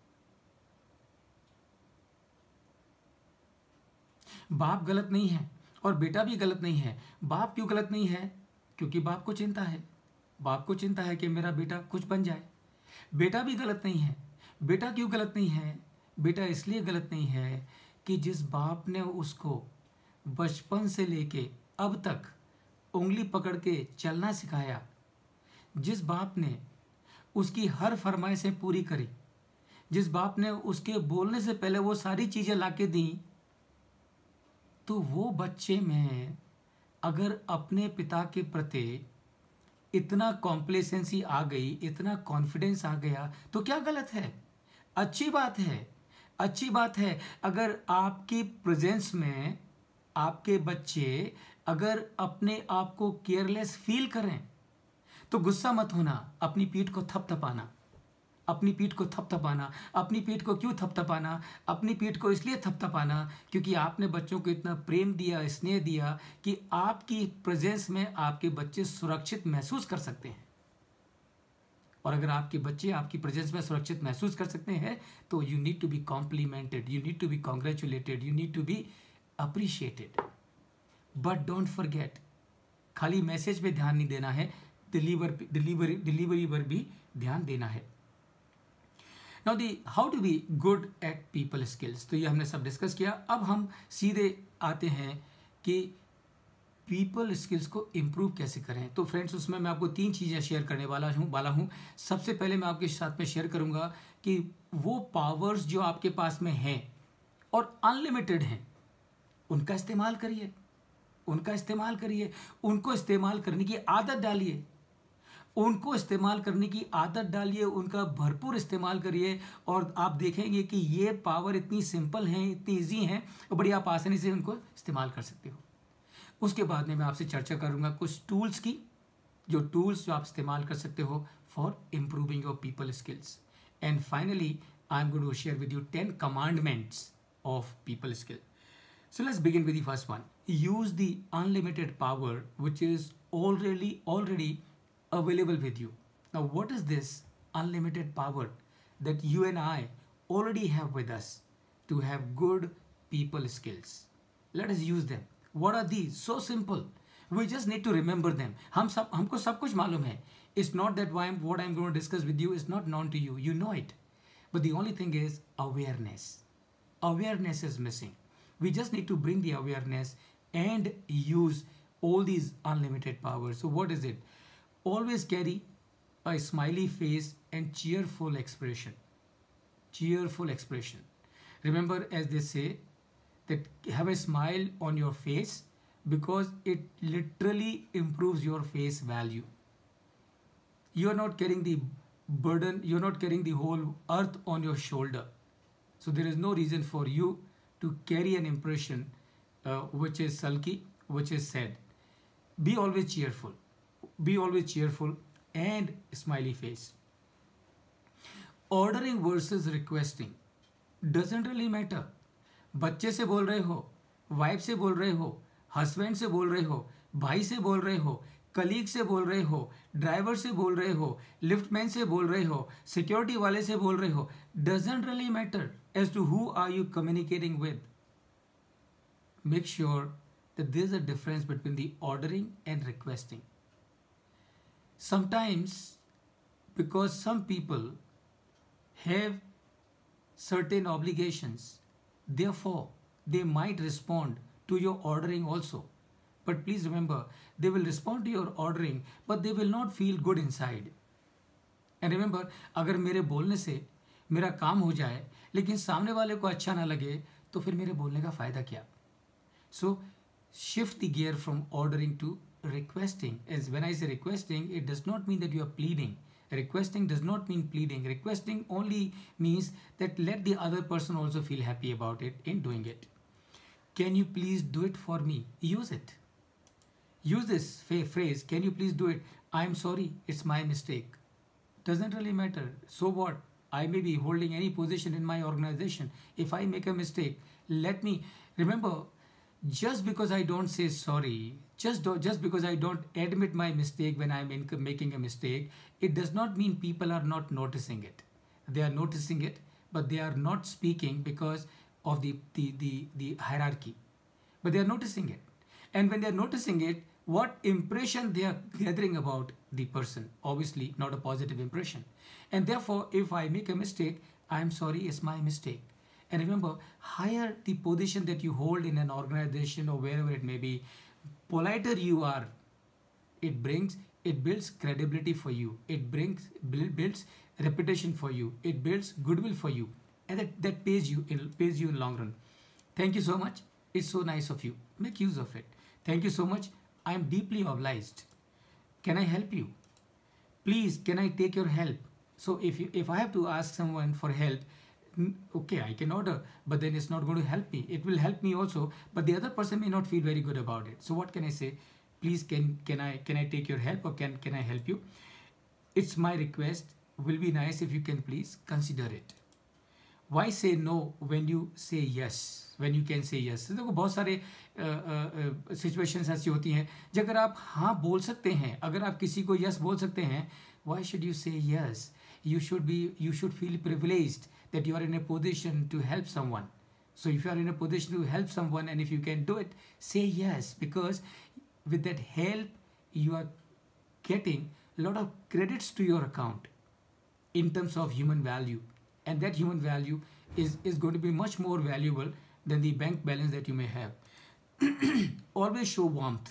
बाप गलत नहीं है और बेटा भी गलत नहीं है. बाप क्यों गलत नहीं है? क्योंकि बाप को चिंता है. बाप को चिंता है कि मेरा बेटा कुछ बन जाए. बेटा भी गलत नहीं है. बेटा क्यों गलत नहीं है? बेटा इसलिए गलत नहीं है कि जिस बाप ने उसको बचपन से लेके अब तक उंगली पकड़ के चलना सिखाया, जिस बाप ने उसकी हर फरमाइशें पूरी करी, जिस बाप ने उसके बोलने से पहले वो सारी चीज़ें लाके दी, तो वो बच्चे में अगर अपने पिता के प्रति इतना कॉम्प्लेसेंसी आ गई, इतना कॉन्फिडेंस आ गया, तो क्या गलत है? अच्छी बात है. अच्छी बात है. अगर आपकी प्रेजेंस में आपके बच्चे अगर अपने आप को केयरलेस फील करें तो गुस्सा मत होना. अपनी पीठ को थपथपाना. अपनी पीठ को थपथपाना. अपनी पीठ को क्यों थपथपाना? अपनी पीठ को इसलिए थपथपाना क्योंकि आपने बच्चों को इतना प्रेम दिया, स्नेह दिया कि आपकी प्रेजेंस में आपके बच्चे सुरक्षित महसूस कर सकते हैं. और अगर आपके बच्चे आपकी प्रेजेंस में सुरक्षित महसूस कर सकते हैं तो you need to be complimented, you need to be congratulated, you need to be appreciated. But don't forget, खाली मैसेज पे ध्यान नहीं देना है, डिलीवरी पर भी ध्यान देना है. Now the how to be good at people skills, तो ये हमने सब डिस्कस किया. अब हम सीधे आते हैं कि पीपल स्किल्स को इम्प्रूव कैसे करें. तो फ्रेंड्स, उसमें मैं आपको 3 चीज़ें शेयर करने वाला हूँ. सबसे पहले मैं आपके साथ में शेयर करूँगा कि वो पावर्स जो आपके पास में हैं और अनलिमिटेड हैं, उनका इस्तेमाल करिए. उनको इस्तेमाल करने की आदत डालिए. उनका भरपूर इस्तेमाल करिए और आप देखेंगे कि ये पावर इतनी सिंपल हैं, इतनी ईजी हैं और बड़ी आप आसानी से उनको इस्तेमाल कर सकते हो. उसके बाद में मैं आपसे चर्चा करूंगा कुछ टूल्स की, जो आप इस्तेमाल कर सकते हो for improving your people skills. And finally I am going to share with you 10 commandments of people skill. So let's begin with the first one. Use the unlimited power which is already available with you. Now what is this unlimited power that you and I already have with us to have good people skills? Let us use them. What are these? So simple. We just need to remember them. हमको सब कुछ मालूम है. It's not that what I'm going to discuss with you is not known to you. You know it. But the only thing is awareness. Awareness is missing. We just need to bring the awareness and use all these unlimited powers. So what is it? Always carry a smiley face and cheerful expression. Cheerful expression. Remember, as they say, that have a smile on your face because it literally improves your face value. You are not carrying the burden, you are not carrying the whole earth on your shoulder. So there is no reason for you to carry an impression which is sulky, which is sad. Be always cheerful and smiley face. Ordering versus requesting doesn't really matter. बच्चे से बोल रहे हो, wife से बोल रहे हो, husband से बोल रहे हो, भाई से बोल रहे हो, कलीग से बोल रहे हो, ड्राइवर से बोल रहे हो, लिफ्टमैन से बोल रहे हो, सिक्योरिटी वाले से बोल रहे हो, doesn't really matter as to who are you communicating with. Make sure that there is a difference between the ordering and requesting. Sometimes, because some people have certain obligations, therefore they might respond to your ordering also. But please remember, they will respond to your ordering, but they will not feel good inside. And remember, अगर मेरे बोलने से मेरा काम हो जाए लेकिन सामने वाले को अच्छा ना लगे तो फिर मेरे बोलने का फ़ायदा क्या? So shift the gear from ordering to requesting. As when I say requesting, it does not mean that you are pleading. Requesting does not mean pleading. Requesting only means that let the other person also feel happy about it in doing it. Can you please do it for me? Use it. use this phrase, can you please do it? I am sorry, it's my mistake. Doesn't really matter. So what? I may be holding any position in my organization. If I make a mistake, let me remember, just because I don't say sorry, just because I don't admit my mistake when I'm making a mistake, it does not mean people are not noticing it. They are noticing it, but they are not speaking because of the hierarchy. But they are noticing it. And when they are noticing it, what impression they are gathering about the person? Obviously, not a positive impression. And therefore, if I make a mistake, I'm sorry, it's my mistake. And remember, higher the position that you hold in an organization or wherever it may be, politer you are, it builds credibility for you. It builds reputation for you. It builds goodwill for you, and that pays you in long run. Thank you so much. It's so nice of you. Make use of it. Thank you so much. I am deeply obliged. Can I help you? Please, can I take your help? So if I have to ask someone for help, okay, I can order, but then it's not going to help me. It will help me also, but the other person may not feel very good about it. So what can I say? Please, can I take your help, or can I help you? It's my request. Will be nice if you can please consider it. Why say no when you say yes? When you can say yes. देखो बहुत सारे situations ऐसी होती हैं जब अगर आप हाँ बोल सकते हैं, अगर आप किसी को yes बोल सकते हैं, why should you say yes? You should feel privileged that you are in a position to help someone. So if you are in a position to help someone, and if you can do it, say yes, because with that help you are getting a lot of credits to your account in terms of human value, and that human value is going to be much more valuable than the bank balance that you may have. Always show warmth.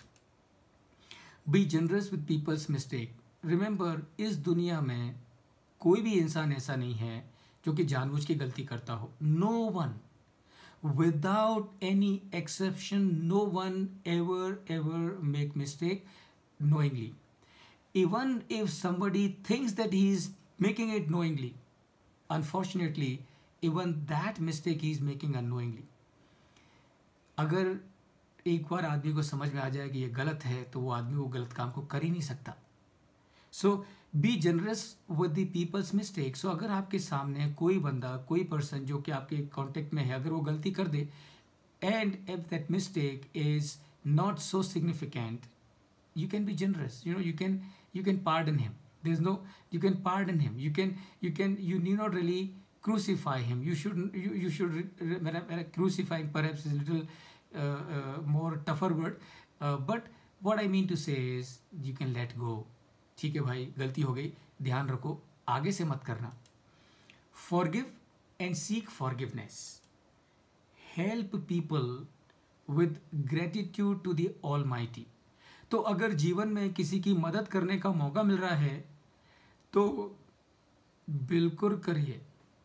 Be generous with people's mistake. Remember, इस दुनिया में कोई भी इंसान ऐसा नहीं है जो कि जानबूझ के गलती करता हो. No one, without any exception, no one ever make mistake knowingly. Even if somebody thinks that he is making it knowingly, unfortunately, even that mistake he is making unknowingly. अगर एक बार आदमी को समझ में आ जाए कि ये गलत है, तो वो आदमी वो गलत काम को कर ही नहीं सकता. So be generous with the people's mistake. So अगर आपके सामने कोई बंदा, कोई पर्सन जो कि आपके कांटेक्ट में है, अगर वो गलती कर दे, and if that mistake is not so significant, you can be generous. You can pardon him. You can pardon him. You need not really crucify him. You should crucifying perhaps is a little more tougher word, but what I mean to say is you can let go. ठीक है भाई, गलती हो गई, ध्यान रखो, आगे से मत करना. Forgive and seek forgiveness. Help people with gratitude to the Almighty. तो अगर जीवन में किसी की मदद करने का मौका मिल रहा है तो बिल्कुल करिए,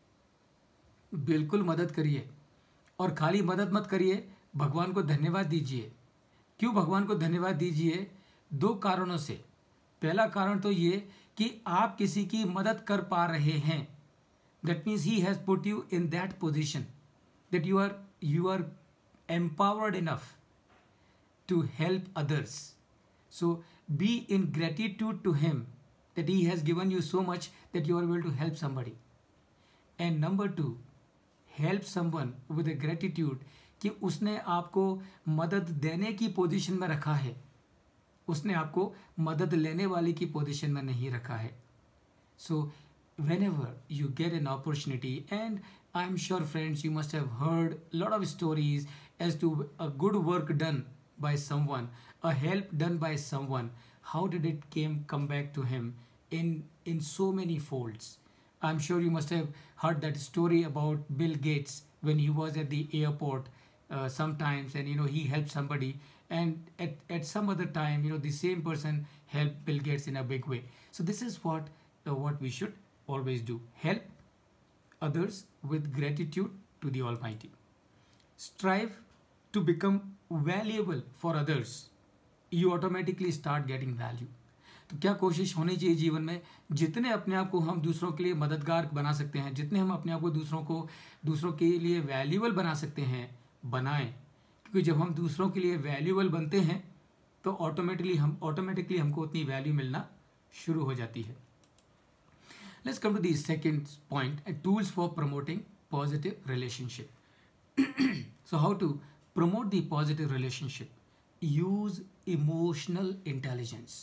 बिल्कुल मदद करिए. और खाली मदद मत करिए, भगवान को धन्यवाद दीजिए. क्यों भगवान को धन्यवाद दीजिए? 2 कारणों से. पहला कारण तो ये कि आप किसी की मदद कर पा रहे हैं. That means he has put you in that position that you are empowered enough to help others. So be in gratitude to him that he has given you so much that you are able to help somebody. And number 2, help someone with a gratitude कि उसने आपको मदद देने की position में रखा है, उसने आपको मदद लेने वाले की पोजीशन में नहीं रखा है. So whenever you get an opportunity, and I'm sure friends you must have heard a lot of stories as to a good work done by someone, a help done by someone, how did it come back to him in so many folds. I'm sure you must have heard that story about Bill Gates when he was at the airport sometimes, and he helped somebody, and at some other time the same person helped Bill Gates in a big way. So this is what we should always do. Help others with gratitude to the Almighty. Strive to become valuable for others. You automatically start getting value. तो क्या कोशिश होनी चाहिए जीवन में, जितने अपने आप को हम दूसरों के लिए मददगार बना सकते हैं, जितने हम अपने आप को दूसरों के लिए वैल्यूएबल बना सकते हैं, बनाएं. क्योंकि जब हम दूसरों के लिए वैल्यूएबल बनते हैं तो ऑटोमेटिकली हमको उतनी वैल्यू मिलना शुरू हो जाती है. Let's come to the second point, tools for promoting positive relationship. So how to promote the positive relationship? Use emotional intelligence.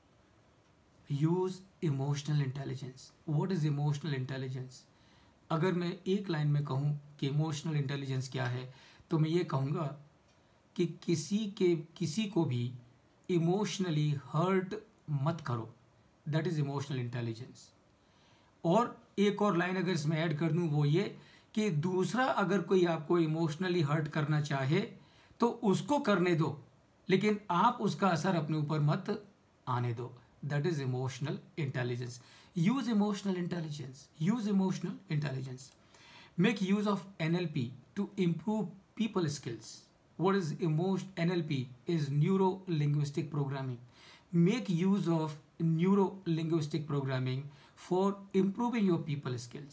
Use emotional intelligence. What is emotional intelligence? अगर मैं एक लाइन में कहूँ कि इमोशनल इंटेलिजेंस क्या है, तो मैं ये कहूँगा कि किसी को भी इमोशनली हर्ट मत करो. That is emotional intelligence. और एक और लाइन अगर इसमें ऐड कर दूं वो ये कि दूसरा अगर कोई आपको इमोशनली हर्ट करना चाहे तो उसको करने दो, लेकिन आप उसका असर अपने ऊपर मत आने दो. That is emotional intelligence. Use emotional intelligence. Use emotional intelligence. Make use of NLP to improve people skills. What is NLP? Is neuro linguistic programming. Make use of neuro linguistic programming for improving your people skills.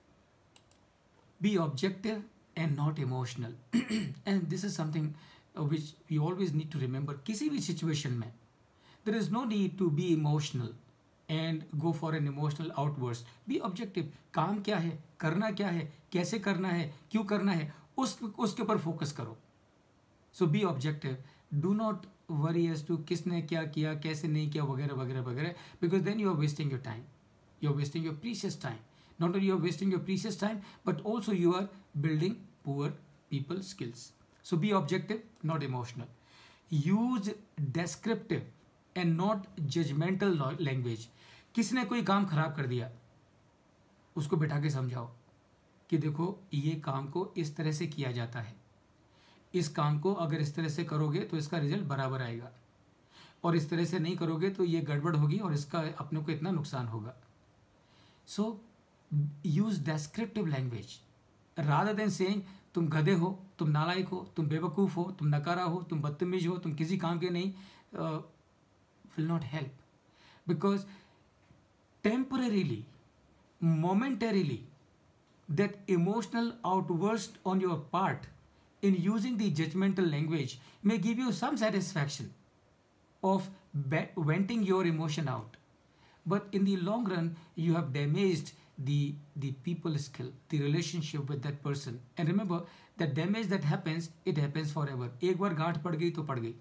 Be objective and not emotional. And this is something which we always need to remember. किसी भी situation में there is no need to be emotional and go for an emotional outburst. Be objective. काम क्या है, करना क्या है, कैसे करना है, क्यों करना है, उसके ऊपर फोकस करो. So be objective. Do not worry as to किसने क्या किया, कैसे नहीं किया, वगैरह वगैरह वगैरह, because then you are wasting your time. You are wasting your precious time. Not only you are wasting your precious time, but also you are building poor people skills. So be objective, not emotional. Use descriptive and not judgmental language. किसने कोई काम खराब कर दिया, उसको बिठा के समझाओ कि देखो ये काम को इस तरह से किया जाता है, इस काम को अगर इस तरह से करोगे तो इसका रिजल्ट बराबर आएगा, और इस तरह से नहीं करोगे तो ये गड़बड़ होगी और इसका अपने को इतना नुकसान होगा. So use descriptive language rather than saying तुम गधे हो, तुम नालायक हो, तुम बेवकूफ़ हो, तुम नकारा हो, तुम बदतमीज हो, तुम किसी काम के नहीं. Will not help, because temporarily, momentarily, that emotional outburst on your part in using the judgmental language may give you some satisfaction of venting your emotion out. But in the long run, you have damaged the people skill, the relationship with that person. And remember, the damage that happens, it happens forever. एक बार गांठ पड़ गई तो पड़ गई.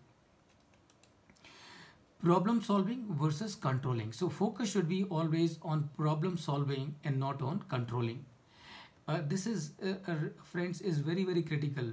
Problem solving versus controlling. So focus should be always on problem solving and not on controlling. This is, friends, is very, very critical.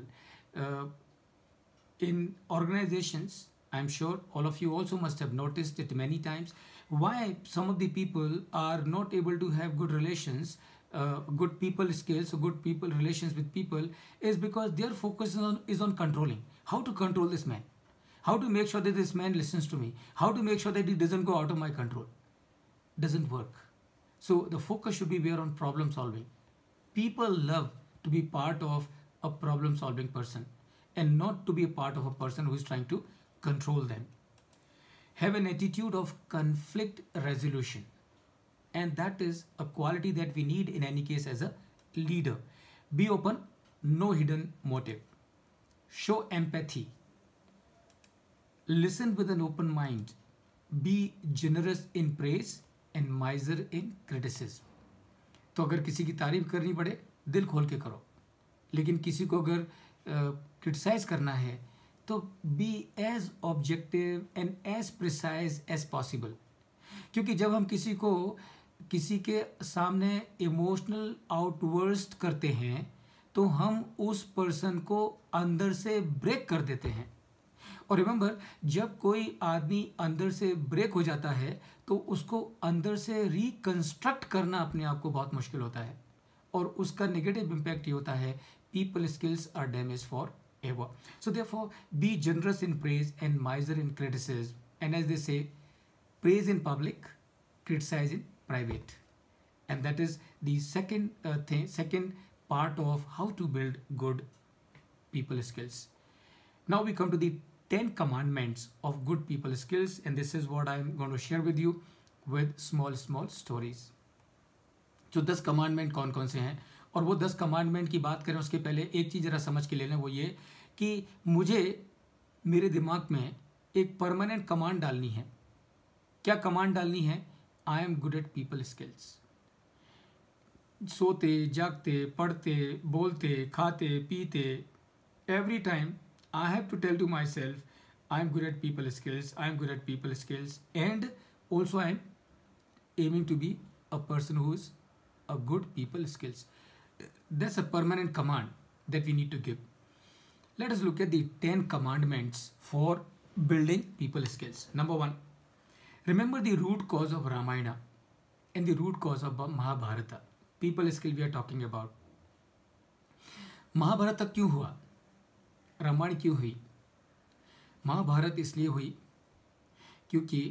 In organizations, I'm sure all of you also must have noticed it many times, why some of the people are not able to have good relations, good people skills, or good people relations with people, is because their focus is on controlling. How to control this man? How to make sure that this man listens to me? How to make sure that he doesn't go out of my control? Doesn't work. So the focus should be there on problem solving. People love to be part of a problem solving person and not to be a part of a person who is trying to control them. Have an attitude of conflict resolution, and that is a quality that we need in any case as a leader. Be open, no hidden motive. Show empathy. Listen with an open mind. Be generous in praise and miser in criticism. तो अगर किसी की तारीफ करनी पड़े दिल खोल के करो, लेकिन किसी को अगर क्रिटिसाइज करना है तो be as objective and as precise as possible. क्योंकि जब हम किसी के सामने इमोशनल आउटबर्स्ट करते हैं तो हम उस पर्सन को अंदर से ब्रेक कर देते हैं. और रिमेंबर, जब कोई आदमी अंदर से ब्रेक हो जाता है तो उसको अंदर से रिकंस्ट्रक्ट करना अपने आप को बहुत मुश्किल होता है, और उसका नेगेटिव इम्पैक्ट ये होता है, people skills are damage for ever. So therefore be generous in praise and miser in criticism, and as they say, praise in public, criticize in private. And that is the second part of how to build good people skills. Now we come to the 10 commandments of good people skills, and this is what I am going to share with you with small stories. जो 10 commandment कौन कौन से हैं, और वो 10 commandment की बात करें उसके पहले एक चीज़ ज़रा समझ के ले लें, वो ये कि मुझे मेरे दिमाग में एक परमानेंट कमांड डालनी है। क्या कमांड डालनी है? I am good at people skills. सोते जागते पढ़ते बोलते खाते पीते every time I have to tell to myself I am good at people skills, I am good at people skills, and also I am aiming to be a person who is a good people skills. That's a permanent command that we need to give. Let us look at the 10 commandments for building people skills. Number 1, remember the root cause of Ramayana and the root cause of Mahabharata. People skill we are talking about. Mahabharata क्यों हुआ? रामायण क्यों हुई? महाभारत इसलिए हुई क्योंकि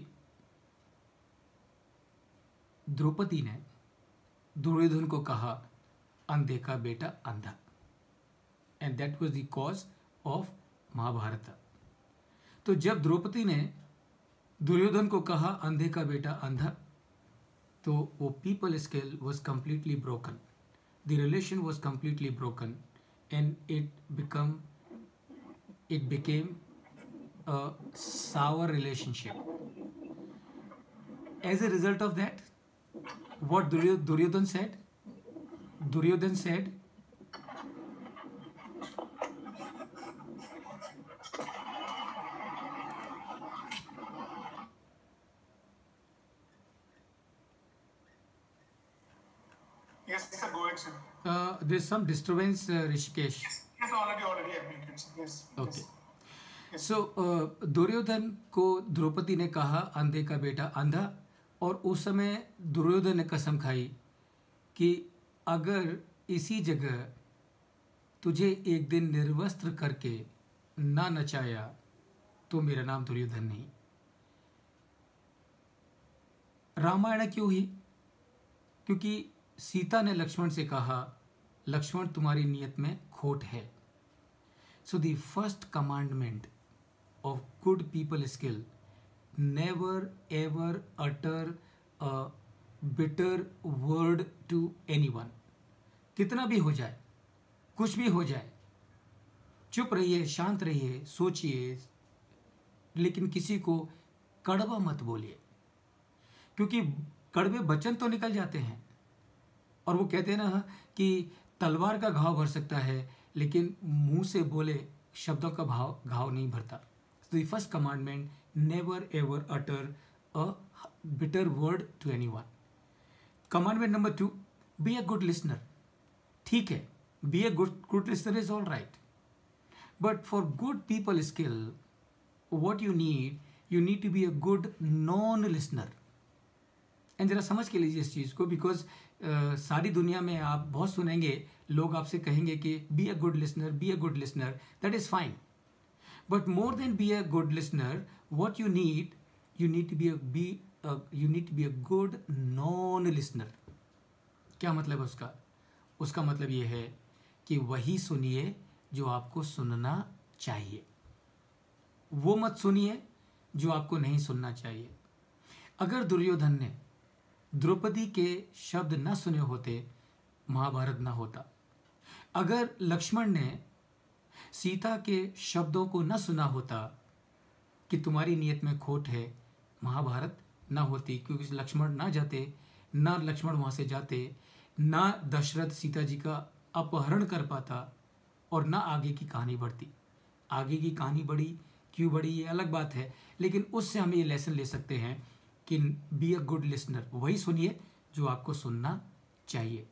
द्रौपदी ने दुर्योधन को कहा अंधे का बेटा अंधा, and that was the cause of Mahabharata. तो जब द्रौपदी ने दुर्योधन को कहा अंधे का बेटा अंधा, तो वो people skill was completely broken, the relation was completely broken, and it became a sour relationship. As a result of that, what Duryodhan said? Duryodhan said, yes, sir, go ahead, sir. there's some disturbance, Rishikesh. Yes, already admitted, sir. Yes. Okay. Yes. So Duryodhana को द्रौपदी ने कहा अंधे का बेटा अंधा, और उस समय दुर्योधन ने कसम खाई कि अगर इसी जगह तुझे एक दिन निर्वस्त्र करके ना नचाया तो मेरा नाम दुर्योधन नहीं। रामायण क्यों हुई? क्योंकि सीता ने लक्ष्मण से कहा लक्ष्मण तुम्हारी नियत में खोट है। So the first commandment of good people skill, never ever utter a bitter word to anyone. कितना भी हो जाए, कुछ भी हो जाए, चुप रहिए, शांत रहिए, सोचिए, लेकिन किसी को कड़वा मत बोलिए, क्योंकि कड़वे वचन तो निकल जाते हैं। और वो कहते हैं ना कि तलवार का घाव भर सकता है, लेकिन मुंह से बोले शब्दों का घाव नहीं भरता। So the first commandment, never ever utter a bitter word to anyone. Commandment number 2, be a good listener. ठीक है, be a good listener is all right. But for good people skill, what you need to be a good non-listener. And ज़रा समझ के लीजिए इस चीज़ को, because सारी दुनिया में आप बहुत सुनेंगे, लोग आपसे कहेंगे कि be a good listener, be a good listener, that is fine. But more than be a good listener, what you need to be a good non-listener. क्या मतलब है उसका? उसका मतलब ये है कि वही सुनिए जो आपको सुनना चाहिए, वो मत सुनिए जो आपको नहीं सुनना चाहिए। अगर दुर्योधन ने द्रौपदी के शब्द न सुने होते, महाभारत न होता। अगर लक्ष्मण ने सीता के शब्दों को न सुना होता कि तुम्हारी नियत में खोट है, महाभारत न होती, क्योंकि लक्ष्मण ना जाते, ना लक्ष्मण वहाँ से जाते, ना दशरथ सीता जी का अपहरण कर पाता, और ना आगे की कहानी बढ़ती। आगे की कहानी बढ़ी क्यों बढ़ी ये अलग बात है, लेकिन उससे हम ये लेसन ले सकते हैं कि बी अ गुड लिसनर, वही सुनिए जो आपको सुनना चाहिए।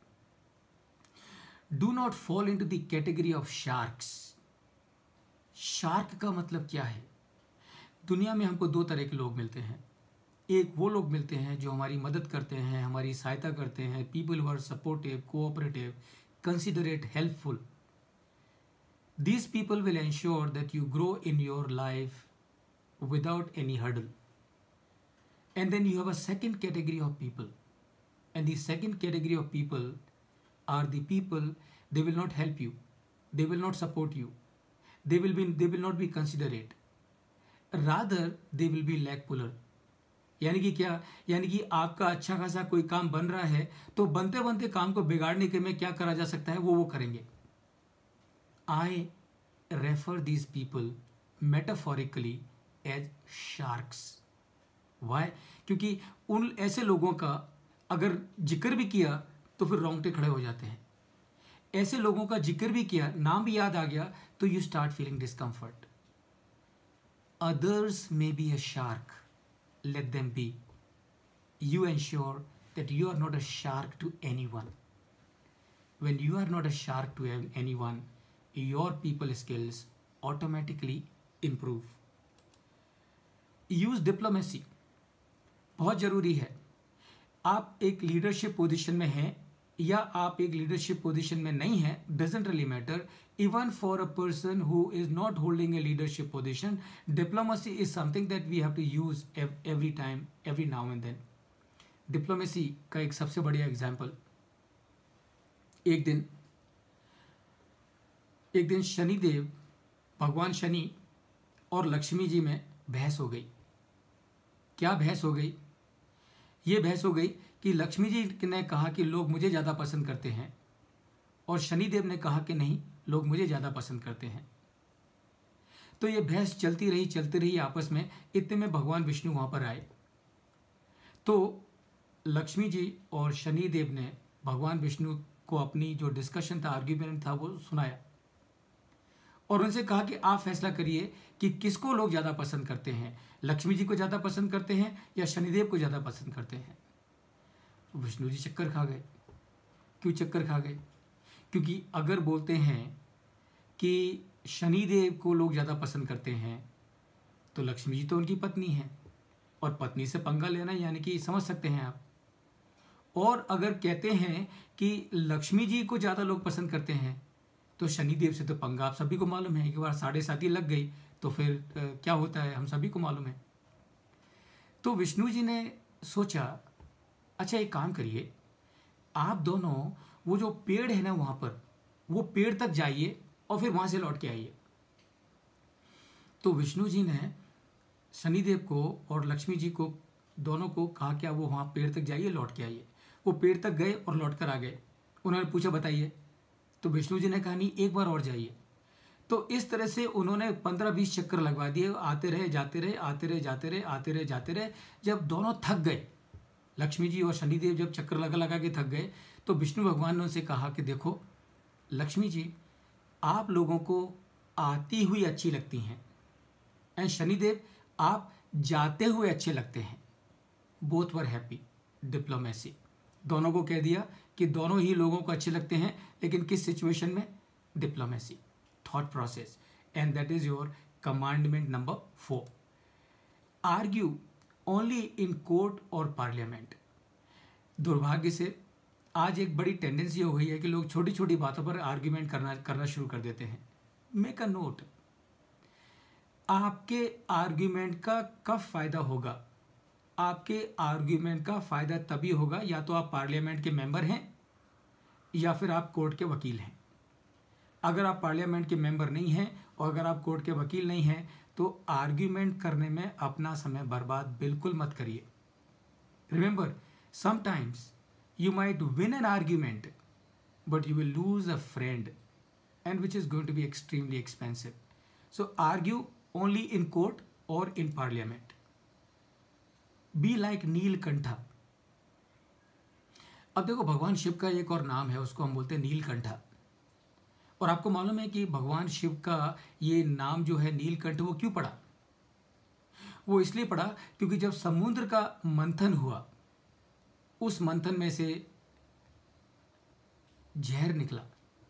Do not fall into the category of sharks. Shark का मतलब क्या है? दुनिया में हमको दो तरह के लोग मिलते हैं। एक वो लोग मिलते हैं जो हमारी मदद करते हैं, हमारी सहायता करते हैं, people who are supportive, cooperative, considerate, helpful. These people will ensure that you grow in your life without any hurdle. And then you have a second category of people. And the second category of people are the people, they will not help you. They will not support you. They will not be considerate. Rather, they will be leg puller. यानी कि क्या? यानी कि आपका अच्छा खासा कोई काम बन रहा है, तो बनते बनते काम को बिगाड़ने के में क्या करा जा सकता है वो करेंगे। I refer these people metaphorically as sharks. Why? क्योंकि उन ऐसे लोगों का अगर जिक्र भी किया तो फिर रोंगटे खड़े हो जाते हैं। ऐसे लोगों का जिक्र भी किया, नाम भी याद आ गया, तो you start feeling discomfort. Others may be a shark, let them be. You ensure that you are not a shark to anyone. When you are not a shark to anyone, your people skills automatically improve. Use diplomacy. बहुत ज़रूरी है। आप एक leadership position में हैं या आप एक लीडरशिप पोजीशन में नहीं हैं, doesn't really matter. Even for a person who is not holding a leadership position, diplomacy is something that we have to use every time, every now and then. Diplomacy का एक सबसे बढ़िया example, एक दिन शनिदेव, भगवान शनि और लक्ष्मी जी में बहस हो गई। क्या बहस हो गई? ये बहस हो गई कि लक्ष्मी जी ने कहा कि लोग मुझे ज़्यादा पसंद करते हैं और शनिदेव ने कहा कि नहीं, लोग मुझे ज़्यादा पसंद करते हैं। तो ये बहस चलती रही आपस में। इतने में भगवान विष्णु वहाँ पर आए। तो लक्ष्मी जी और शनिदेव ने भगवान विष्णु को अपनी जो डिस्कशन था, आर्ग्यूमेंट था, वो सुनाया और उनसे कहा कि आप फैसला करिए कि किसको लोग ज़्यादा पसंद करते हैं, लक्ष्मी जी को ज़्यादा पसंद करते हैं या शनिदेव को ज़्यादा पसंद करते हैं। विष्णु जी चक्कर खा गए। क्यों चक्कर खा गए? क्योंकि अगर बोलते हैं कि शनिदेव को लोग ज़्यादा पसंद करते हैं तो लक्ष्मी जी तो उनकी पत्नी हैं और पत्नी से पंगा लेना यानी कि समझ सकते हैं आप। और अगर कहते हैं कि लक्ष्मी जी को ज़्यादा लोग पसंद करते हैं तो शनिदेव से तो पंगा आप सभी को मालूम है, एक बार 7.5 लग गई तो फिर क्या होता है हम सभी को मालूम है। तो विष्णु जी ने सोचा, अच्छा एक काम करिए, आप दोनों वो जो पेड़ है ना वहाँ पर, वो पेड़ तक जाइए और फिर वहाँ से लौट के आइए। तो विष्णु जी ने शनिदेव को और लक्ष्मी जी को दोनों को कहा क्या वो वहाँ पेड़ तक जाइए, लौट के आइए। वो पेड़ तक गए और लौट कर आ गए। उन्होंने पूछा बताइए, तो विष्णु जी ने कहा नहीं, एक बार और जाइए। तो इस तरह से उन्होंने 15-20 चक्कर लगवा दिए, आते रहे जाते रहे, आते रहे जाते रहे, आते रहे जाते रहे। जब दोनों थक गए, लक्ष्मी जी और शनिदेव जब चक्कर लगा के थक गए, तो विष्णु भगवान ने उनसे कहा कि देखो लक्ष्मी जी, आप लोगों को आती हुई अच्छी लगती हैं एंड शनिदेव आप जाते हुए अच्छे लगते हैं। Both were happy. डिप्लोमेसी। दोनों को कह दिया कि दोनों ही लोगों को अच्छे लगते हैं, लेकिन किस सिचुएशन में? Diplomacy, thought process. And that is your commandment number 4। Argue only in court और पार्लियामेंट। दुर्भाग्य से आज एक बड़ी टेंडेंसी हो गई है कि लोग छोटी छोटी बातों पर आर्ग्यूमेंट करना शुरू कर देते हैं। मेक अ नोट, आपके आर्ग्यूमेंट का कब फायदा होगा? आपके आर्ग्यूमेंट का फायदा तभी होगा या तो आप पार्लियामेंट के मेंबर हैं या फिर आप कोर्ट के वकील हैं। अगर आप पार्लियामेंट के मेंबर नहीं हैं और अगर आप कोर्ट के वकील नहीं हैं तो आर्ग्यूमेंट करने में अपना समय बर्बाद बिल्कुल मत करिए। Remember, sometimes you might win an argument but you will lose a friend and which is going to be extremely expensive. So argue only in court or in parliament. Be like Neelkantha. अब देखो, भगवान शिव का एक और नाम है, उसको हम बोलते हैं नीलकंठा। और आपको मालूम है कि भगवान शिव का ये नाम जो है नीलकंठ, वो क्यों पड़ा? वो इसलिए पड़ा क्योंकि जब समुद्र का मंथन हुआ, उस मंथन में से जहर निकला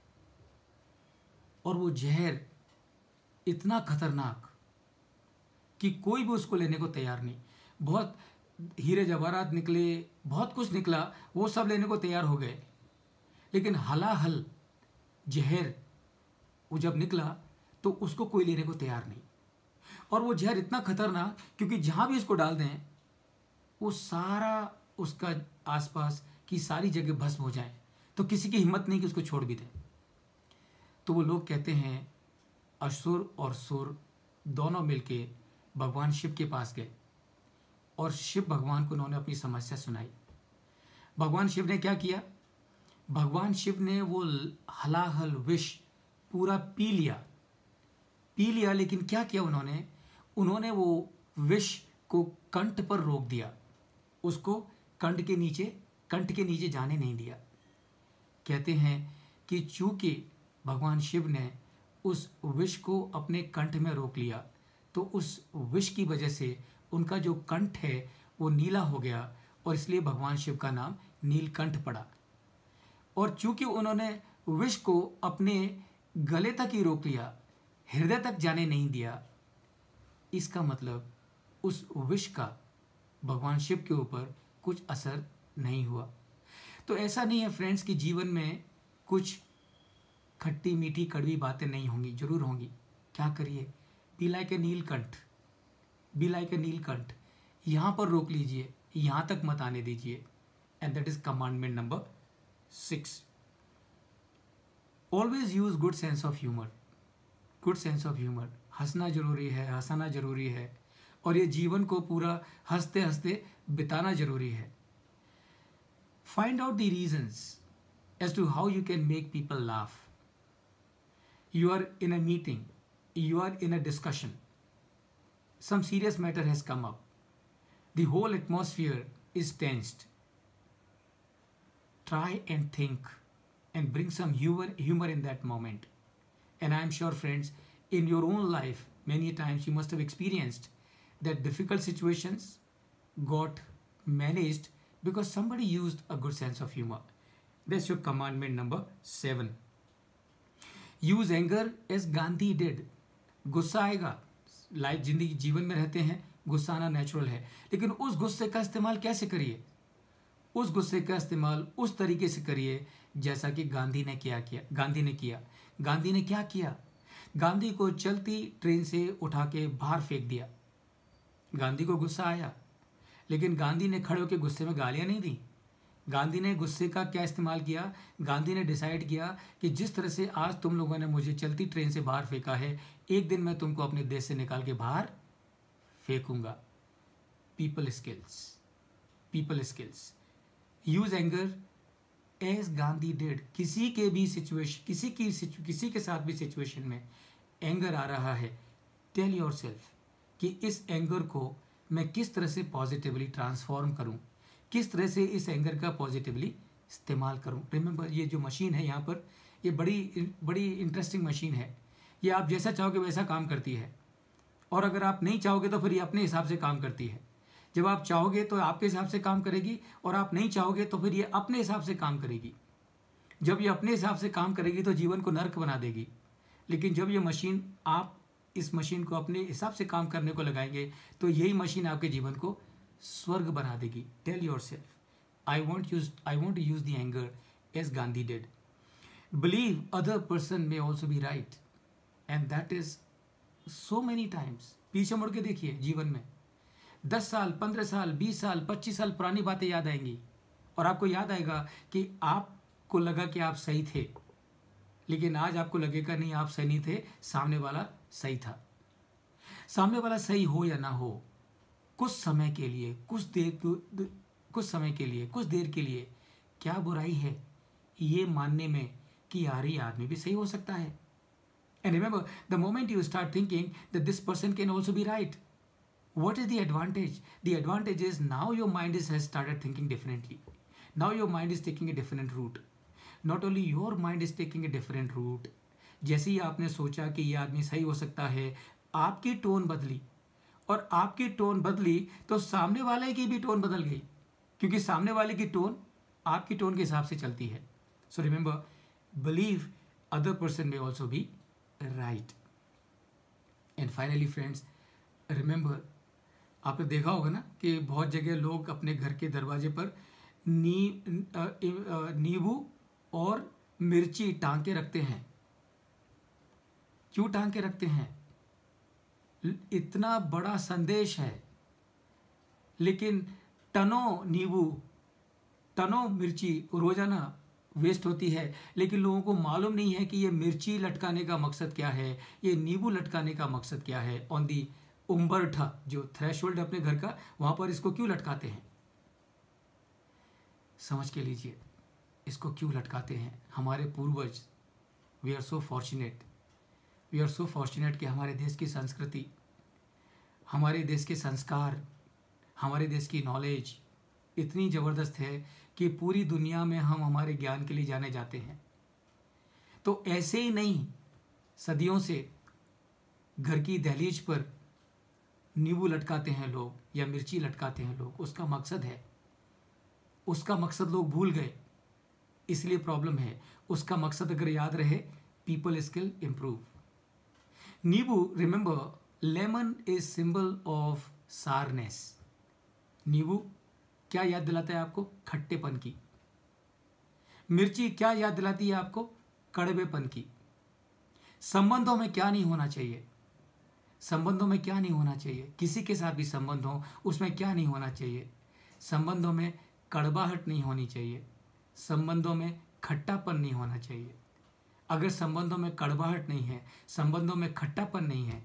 और वो जहर इतना खतरनाक कि कोई भी उसको लेने को तैयार नहीं। बहुत हीरे जवाहरात निकले, बहुत कुछ निकला, वो सब लेने को तैयार हो गए, लेकिन हलाहल जहर वो जब निकला तो उसको कोई लेने को तैयार नहीं। और वो जहर इतना खतरनाक क्योंकि जहाँ भी इसको डाल दें वो सारा उसका आसपास की सारी जगह भस्म हो जाए, तो किसी की हिम्मत नहीं कि उसको छोड़ भी दें। तो वो लोग कहते हैं असुर और सुर दोनों मिलके भगवान शिव के पास गए और शिव भगवान को उन्होंने अपनी समस्या सुनाई। भगवान शिव ने क्या किया? भगवान शिव ने वो हलाहल विष पूरा पी लिया। लेकिन क्या किया उन्होंने? उन्होंने वो विष को कंठ पर रोक दिया, उसको कंठ के नीचे जाने नहीं दिया। कहते हैं कि चूंकि भगवान शिव ने उस विष को अपने कंठ में रोक लिया, तो उस विष की वजह से उनका जो कंठ है वो नीला हो गया, और इसलिए भगवान शिव का नाम नीलकंठ पड़ा। और चूंकि उन्होंने विष को अपने गले तक ही रोक लिया, हृदय तक जाने नहीं दिया, इसका मतलब उस विष का भगवान शिव के ऊपर कुछ असर नहीं हुआ। तो ऐसा नहीं है फ्रेंड्स कि जीवन में कुछ खट्टी मीठी कड़वी बातें नहीं होंगी, जरूर होंगी। क्या करिए, be like a Neelkanth, be like a Neelkanth. यहाँ पर रोक लीजिए, यहाँ तक मत आने दीजिए। And that is commandment number 6। Always use good sense of humour. Good sense of humour, हंसना जरूरी है, हंसाना जरूरी है, और ये जीवन को पूरा हंसते हंसते बिताना जरूरी है। Find out the reasons as to how you can make people laugh. You are in a meeting, you are in a discussion, some serious matter has come up, the whole atmosphere is tensed. Try and think and bring some humor in that moment. And I am sure, friends, in your own life many times you must have experienced that difficult situations got managed because somebody used a good sense of humor. That's your commandment number 7. Use anger as Gandhi did. गुस्सा आएगा, life जिंदगी जीवन में रहते हैं, गुस्सा आना natural है, लेकिन उस गुस्से का इस्तेमाल कैसे करिए? उस गुस्से का इस्तेमाल उस तरीके से करिए जैसा कि गांधी ने क्या किया। गांधी ने क्या किया? गांधी को चलती ट्रेन से उठा के बाहर फेंक दिया। गांधी को गुस्सा आया, लेकिन गांधी ने खड़े होकर गुस्से में गालियां नहीं दी। गांधी ने गुस्से का क्या इस्तेमाल किया? गांधी ने डिसाइड किया कि जिस तरह से आज तुम लोगों ने मुझे चलती ट्रेन से बाहर फेंका है, एक दिन मैं तुमको अपने देश से निकाल के बाहर फेंकूंगा। People skills. Use anger as Gandhi did. किसी के साथ भी सिचुएशन में एंगर आ रहा है, टेल योरसेल्फ कि इस एंगर को मैं किस तरह से पॉजिटिवली ट्रांसफॉर्म करूं, किस तरह से इस एंगर का पॉजिटिवली इस्तेमाल करूं। रिमेंबर, ये जो मशीन है यहाँ पर, ये बड़ी इंटरेस्टिंग मशीन है। ये आप जैसा चाहोगे वैसा काम करती है, और अगर आप नहीं चाहोगे तो फिर ये अपने हिसाब से काम करती है। जब आप चाहोगे तो आपके हिसाब से काम करेगी, और आप नहीं चाहोगे तो फिर ये अपने हिसाब से काम करेगी। जब ये अपने हिसाब से काम करेगी तो जीवन को नर्क बना देगी, लेकिन जब ये मशीन, आप इस मशीन को अपने हिसाब से काम करने को लगाएंगे तो यही मशीन आपके जीवन को स्वर्ग बना देगी। Tell yourself, I want to use the anger as Gandhi did. Believe other person may also be right, and that is so many times. पीछे मुड़ के देखिए, जीवन में 10 साल, 15 साल, 20 साल, 25 साल पुरानी बातें याद आएंगी, और आपको याद आएगा कि आपको लगा कि आप सही थे, लेकिन आज आपको लगेगा नहीं, आप सही नहीं थे, सामने वाला सही था। सामने वाला सही हो या ना हो, कुछ समय के लिए, कुछ देर के लिए क्या बुराई है ये मानने में कि यार ये आदमी भी सही हो सकता है। And remember, the moment you start thinking that this person can also be right, what is the advantage? The advantage is now your mind has started thinking differently. Now your mind is taking a different route. Not only your mind is taking a different route, जैसे ही आपने सोचा कि ये आदमी सही हो सकता है, आपकी टोन बदली, और आपकी टोन बदली तो सामने वाले की भी टोन बदल गई, क्योंकि सामने वाले की टोन आपकी टोन के हिसाब से चलती है। So remember, believe other person may also be right. And finally friends, remember, आपने देखा होगा ना कि बहुत जगह लोग अपने घर के दरवाजे पर नींबू और मिर्ची टांग के रखते हैं। क्यों टांग के रखते हैं? इतना बड़ा संदेश है, लेकिन टनों नींबू, टनों मिर्ची रोजाना वेस्ट होती है, लेकिन लोगों को मालूम नहीं है कि ये मिर्ची लटकाने का मकसद क्या है, ये नींबू लटकाने का मकसद क्या है। ऑन दी उम्बरठा, जो थ्रेशोल्ड अपने घर का, वहां पर इसको क्यों लटकाते हैं? समझ के लीजिए, इसको क्यों लटकाते हैं। हमारे पूर्वज, वी आर सो फॉर्चुनेट कि हमारे देश की संस्कृति हमारे देश के संस्कार, हमारे देश की नॉलेज इतनी ज़बरदस्त है कि पूरी दुनिया में हम हमारे ज्ञान के लिए जाने जाते हैं। तो ऐसे ही नहीं, सदियों से घर की दहलीज पर नींबू लटकाते हैं लोग या मिर्ची लटकाते हैं लोग। उसका मकसद है, उसका मकसद लोग भूल गए, इसलिए प्रॉब्लम है। उसका मकसद अगर याद रहे, पीपल स्किल इम्प्रूव। नींबू, remember, lemon is symbol of sourness. नींबू क्या याद दिलाता है आपको? खट्टेपन की। मिर्ची क्या याद दिलाती है आपको? कड़वेपन की। संबंधों में क्या नहीं होना चाहिए? संबंधों में क्या नहीं होना चाहिए? किसी के साथ भी संबंध हो, उसमें क्या नहीं होना चाहिए? संबंधों में कड़वाहट नहीं होनी चाहिए, संबंधों में खट्टापन नहीं होना चाहिए। अगर संबंधों में कड़वाहट नहीं है, संबंधों में खट्टापन नहीं है,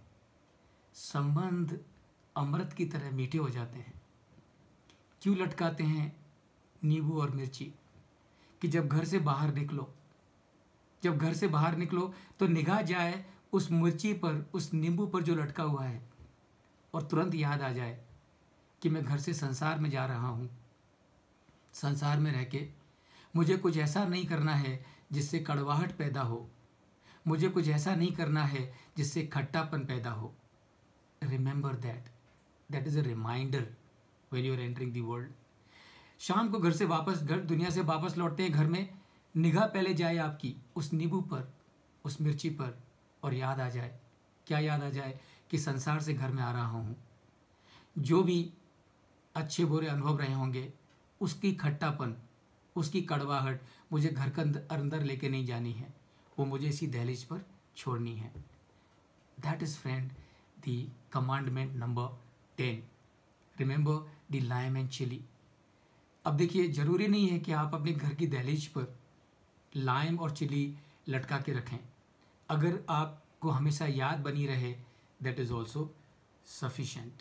संबंध अमृत की तरह मीठे हो जाते हैं। क्यों लटकाते हैं नींबू और मिर्ची? कि जब घर से बाहर निकलो, जब घर से बाहर निकलो तो निगाह जाए उस मिर्ची पर, उस नींबू पर जो लटका हुआ है, और तुरंत याद आ जाए कि मैं घर से संसार में जा रहा हूँ। संसार में रह के मुझे कुछ ऐसा नहीं करना है जिससे कड़वाहट पैदा हो, मुझे कुछ ऐसा नहीं करना है जिससे खट्टापन पैदा हो। Remember that is a reminder when you are entering the world. शाम को घर से वापस, घर दुनिया से वापस लौटते हैं, घर में निगाह पहले जाए आपकी उस नींबू पर, उस मिर्ची पर, और याद आ जाए। क्या याद आ जाए? कि संसार से घर में आ रहा हूँ। जो भी अच्छे बुरे अनुभव रहे होंगे, उसकी खट्टापन, उसकी कड़वाहट मुझे घर के अंदर लेके नहीं जानी है, वो मुझे इसी दहलीज पर छोड़नी है। That is friend the commandment number 10। Remember the lime and chilli. अब देखिए, ज़रूरी नहीं है कि आप अपने घर की दहलीज पर लाइम और चिली लटका के रखें। अगर आपको हमेशा याद बनी रहे, that is also sufficient.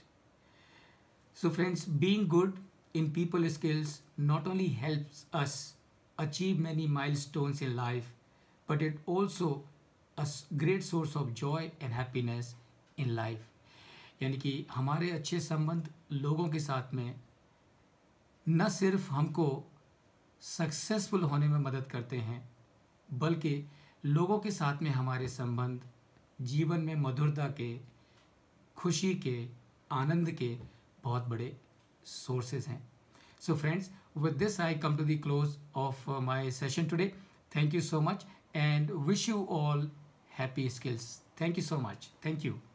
So friends, being good in people skills not only helps us achieve many milestones in life, but it also a great source of joy and happiness in life. यानी कि हमारे अच्छे संबंध लोगों के साथ में न सिर्फ हमको सक्सेसफुल होने में मदद करते हैं, बल्कि लोगों के साथ में हमारे संबंध जीवन में मधुरता के, खुशी के, आनंद के बहुत बड़े सोर्सेज हैं। So friends, with this I come to the close of my session today. Thank you so much and wish you all happy skills. Thank you so much. Thank you.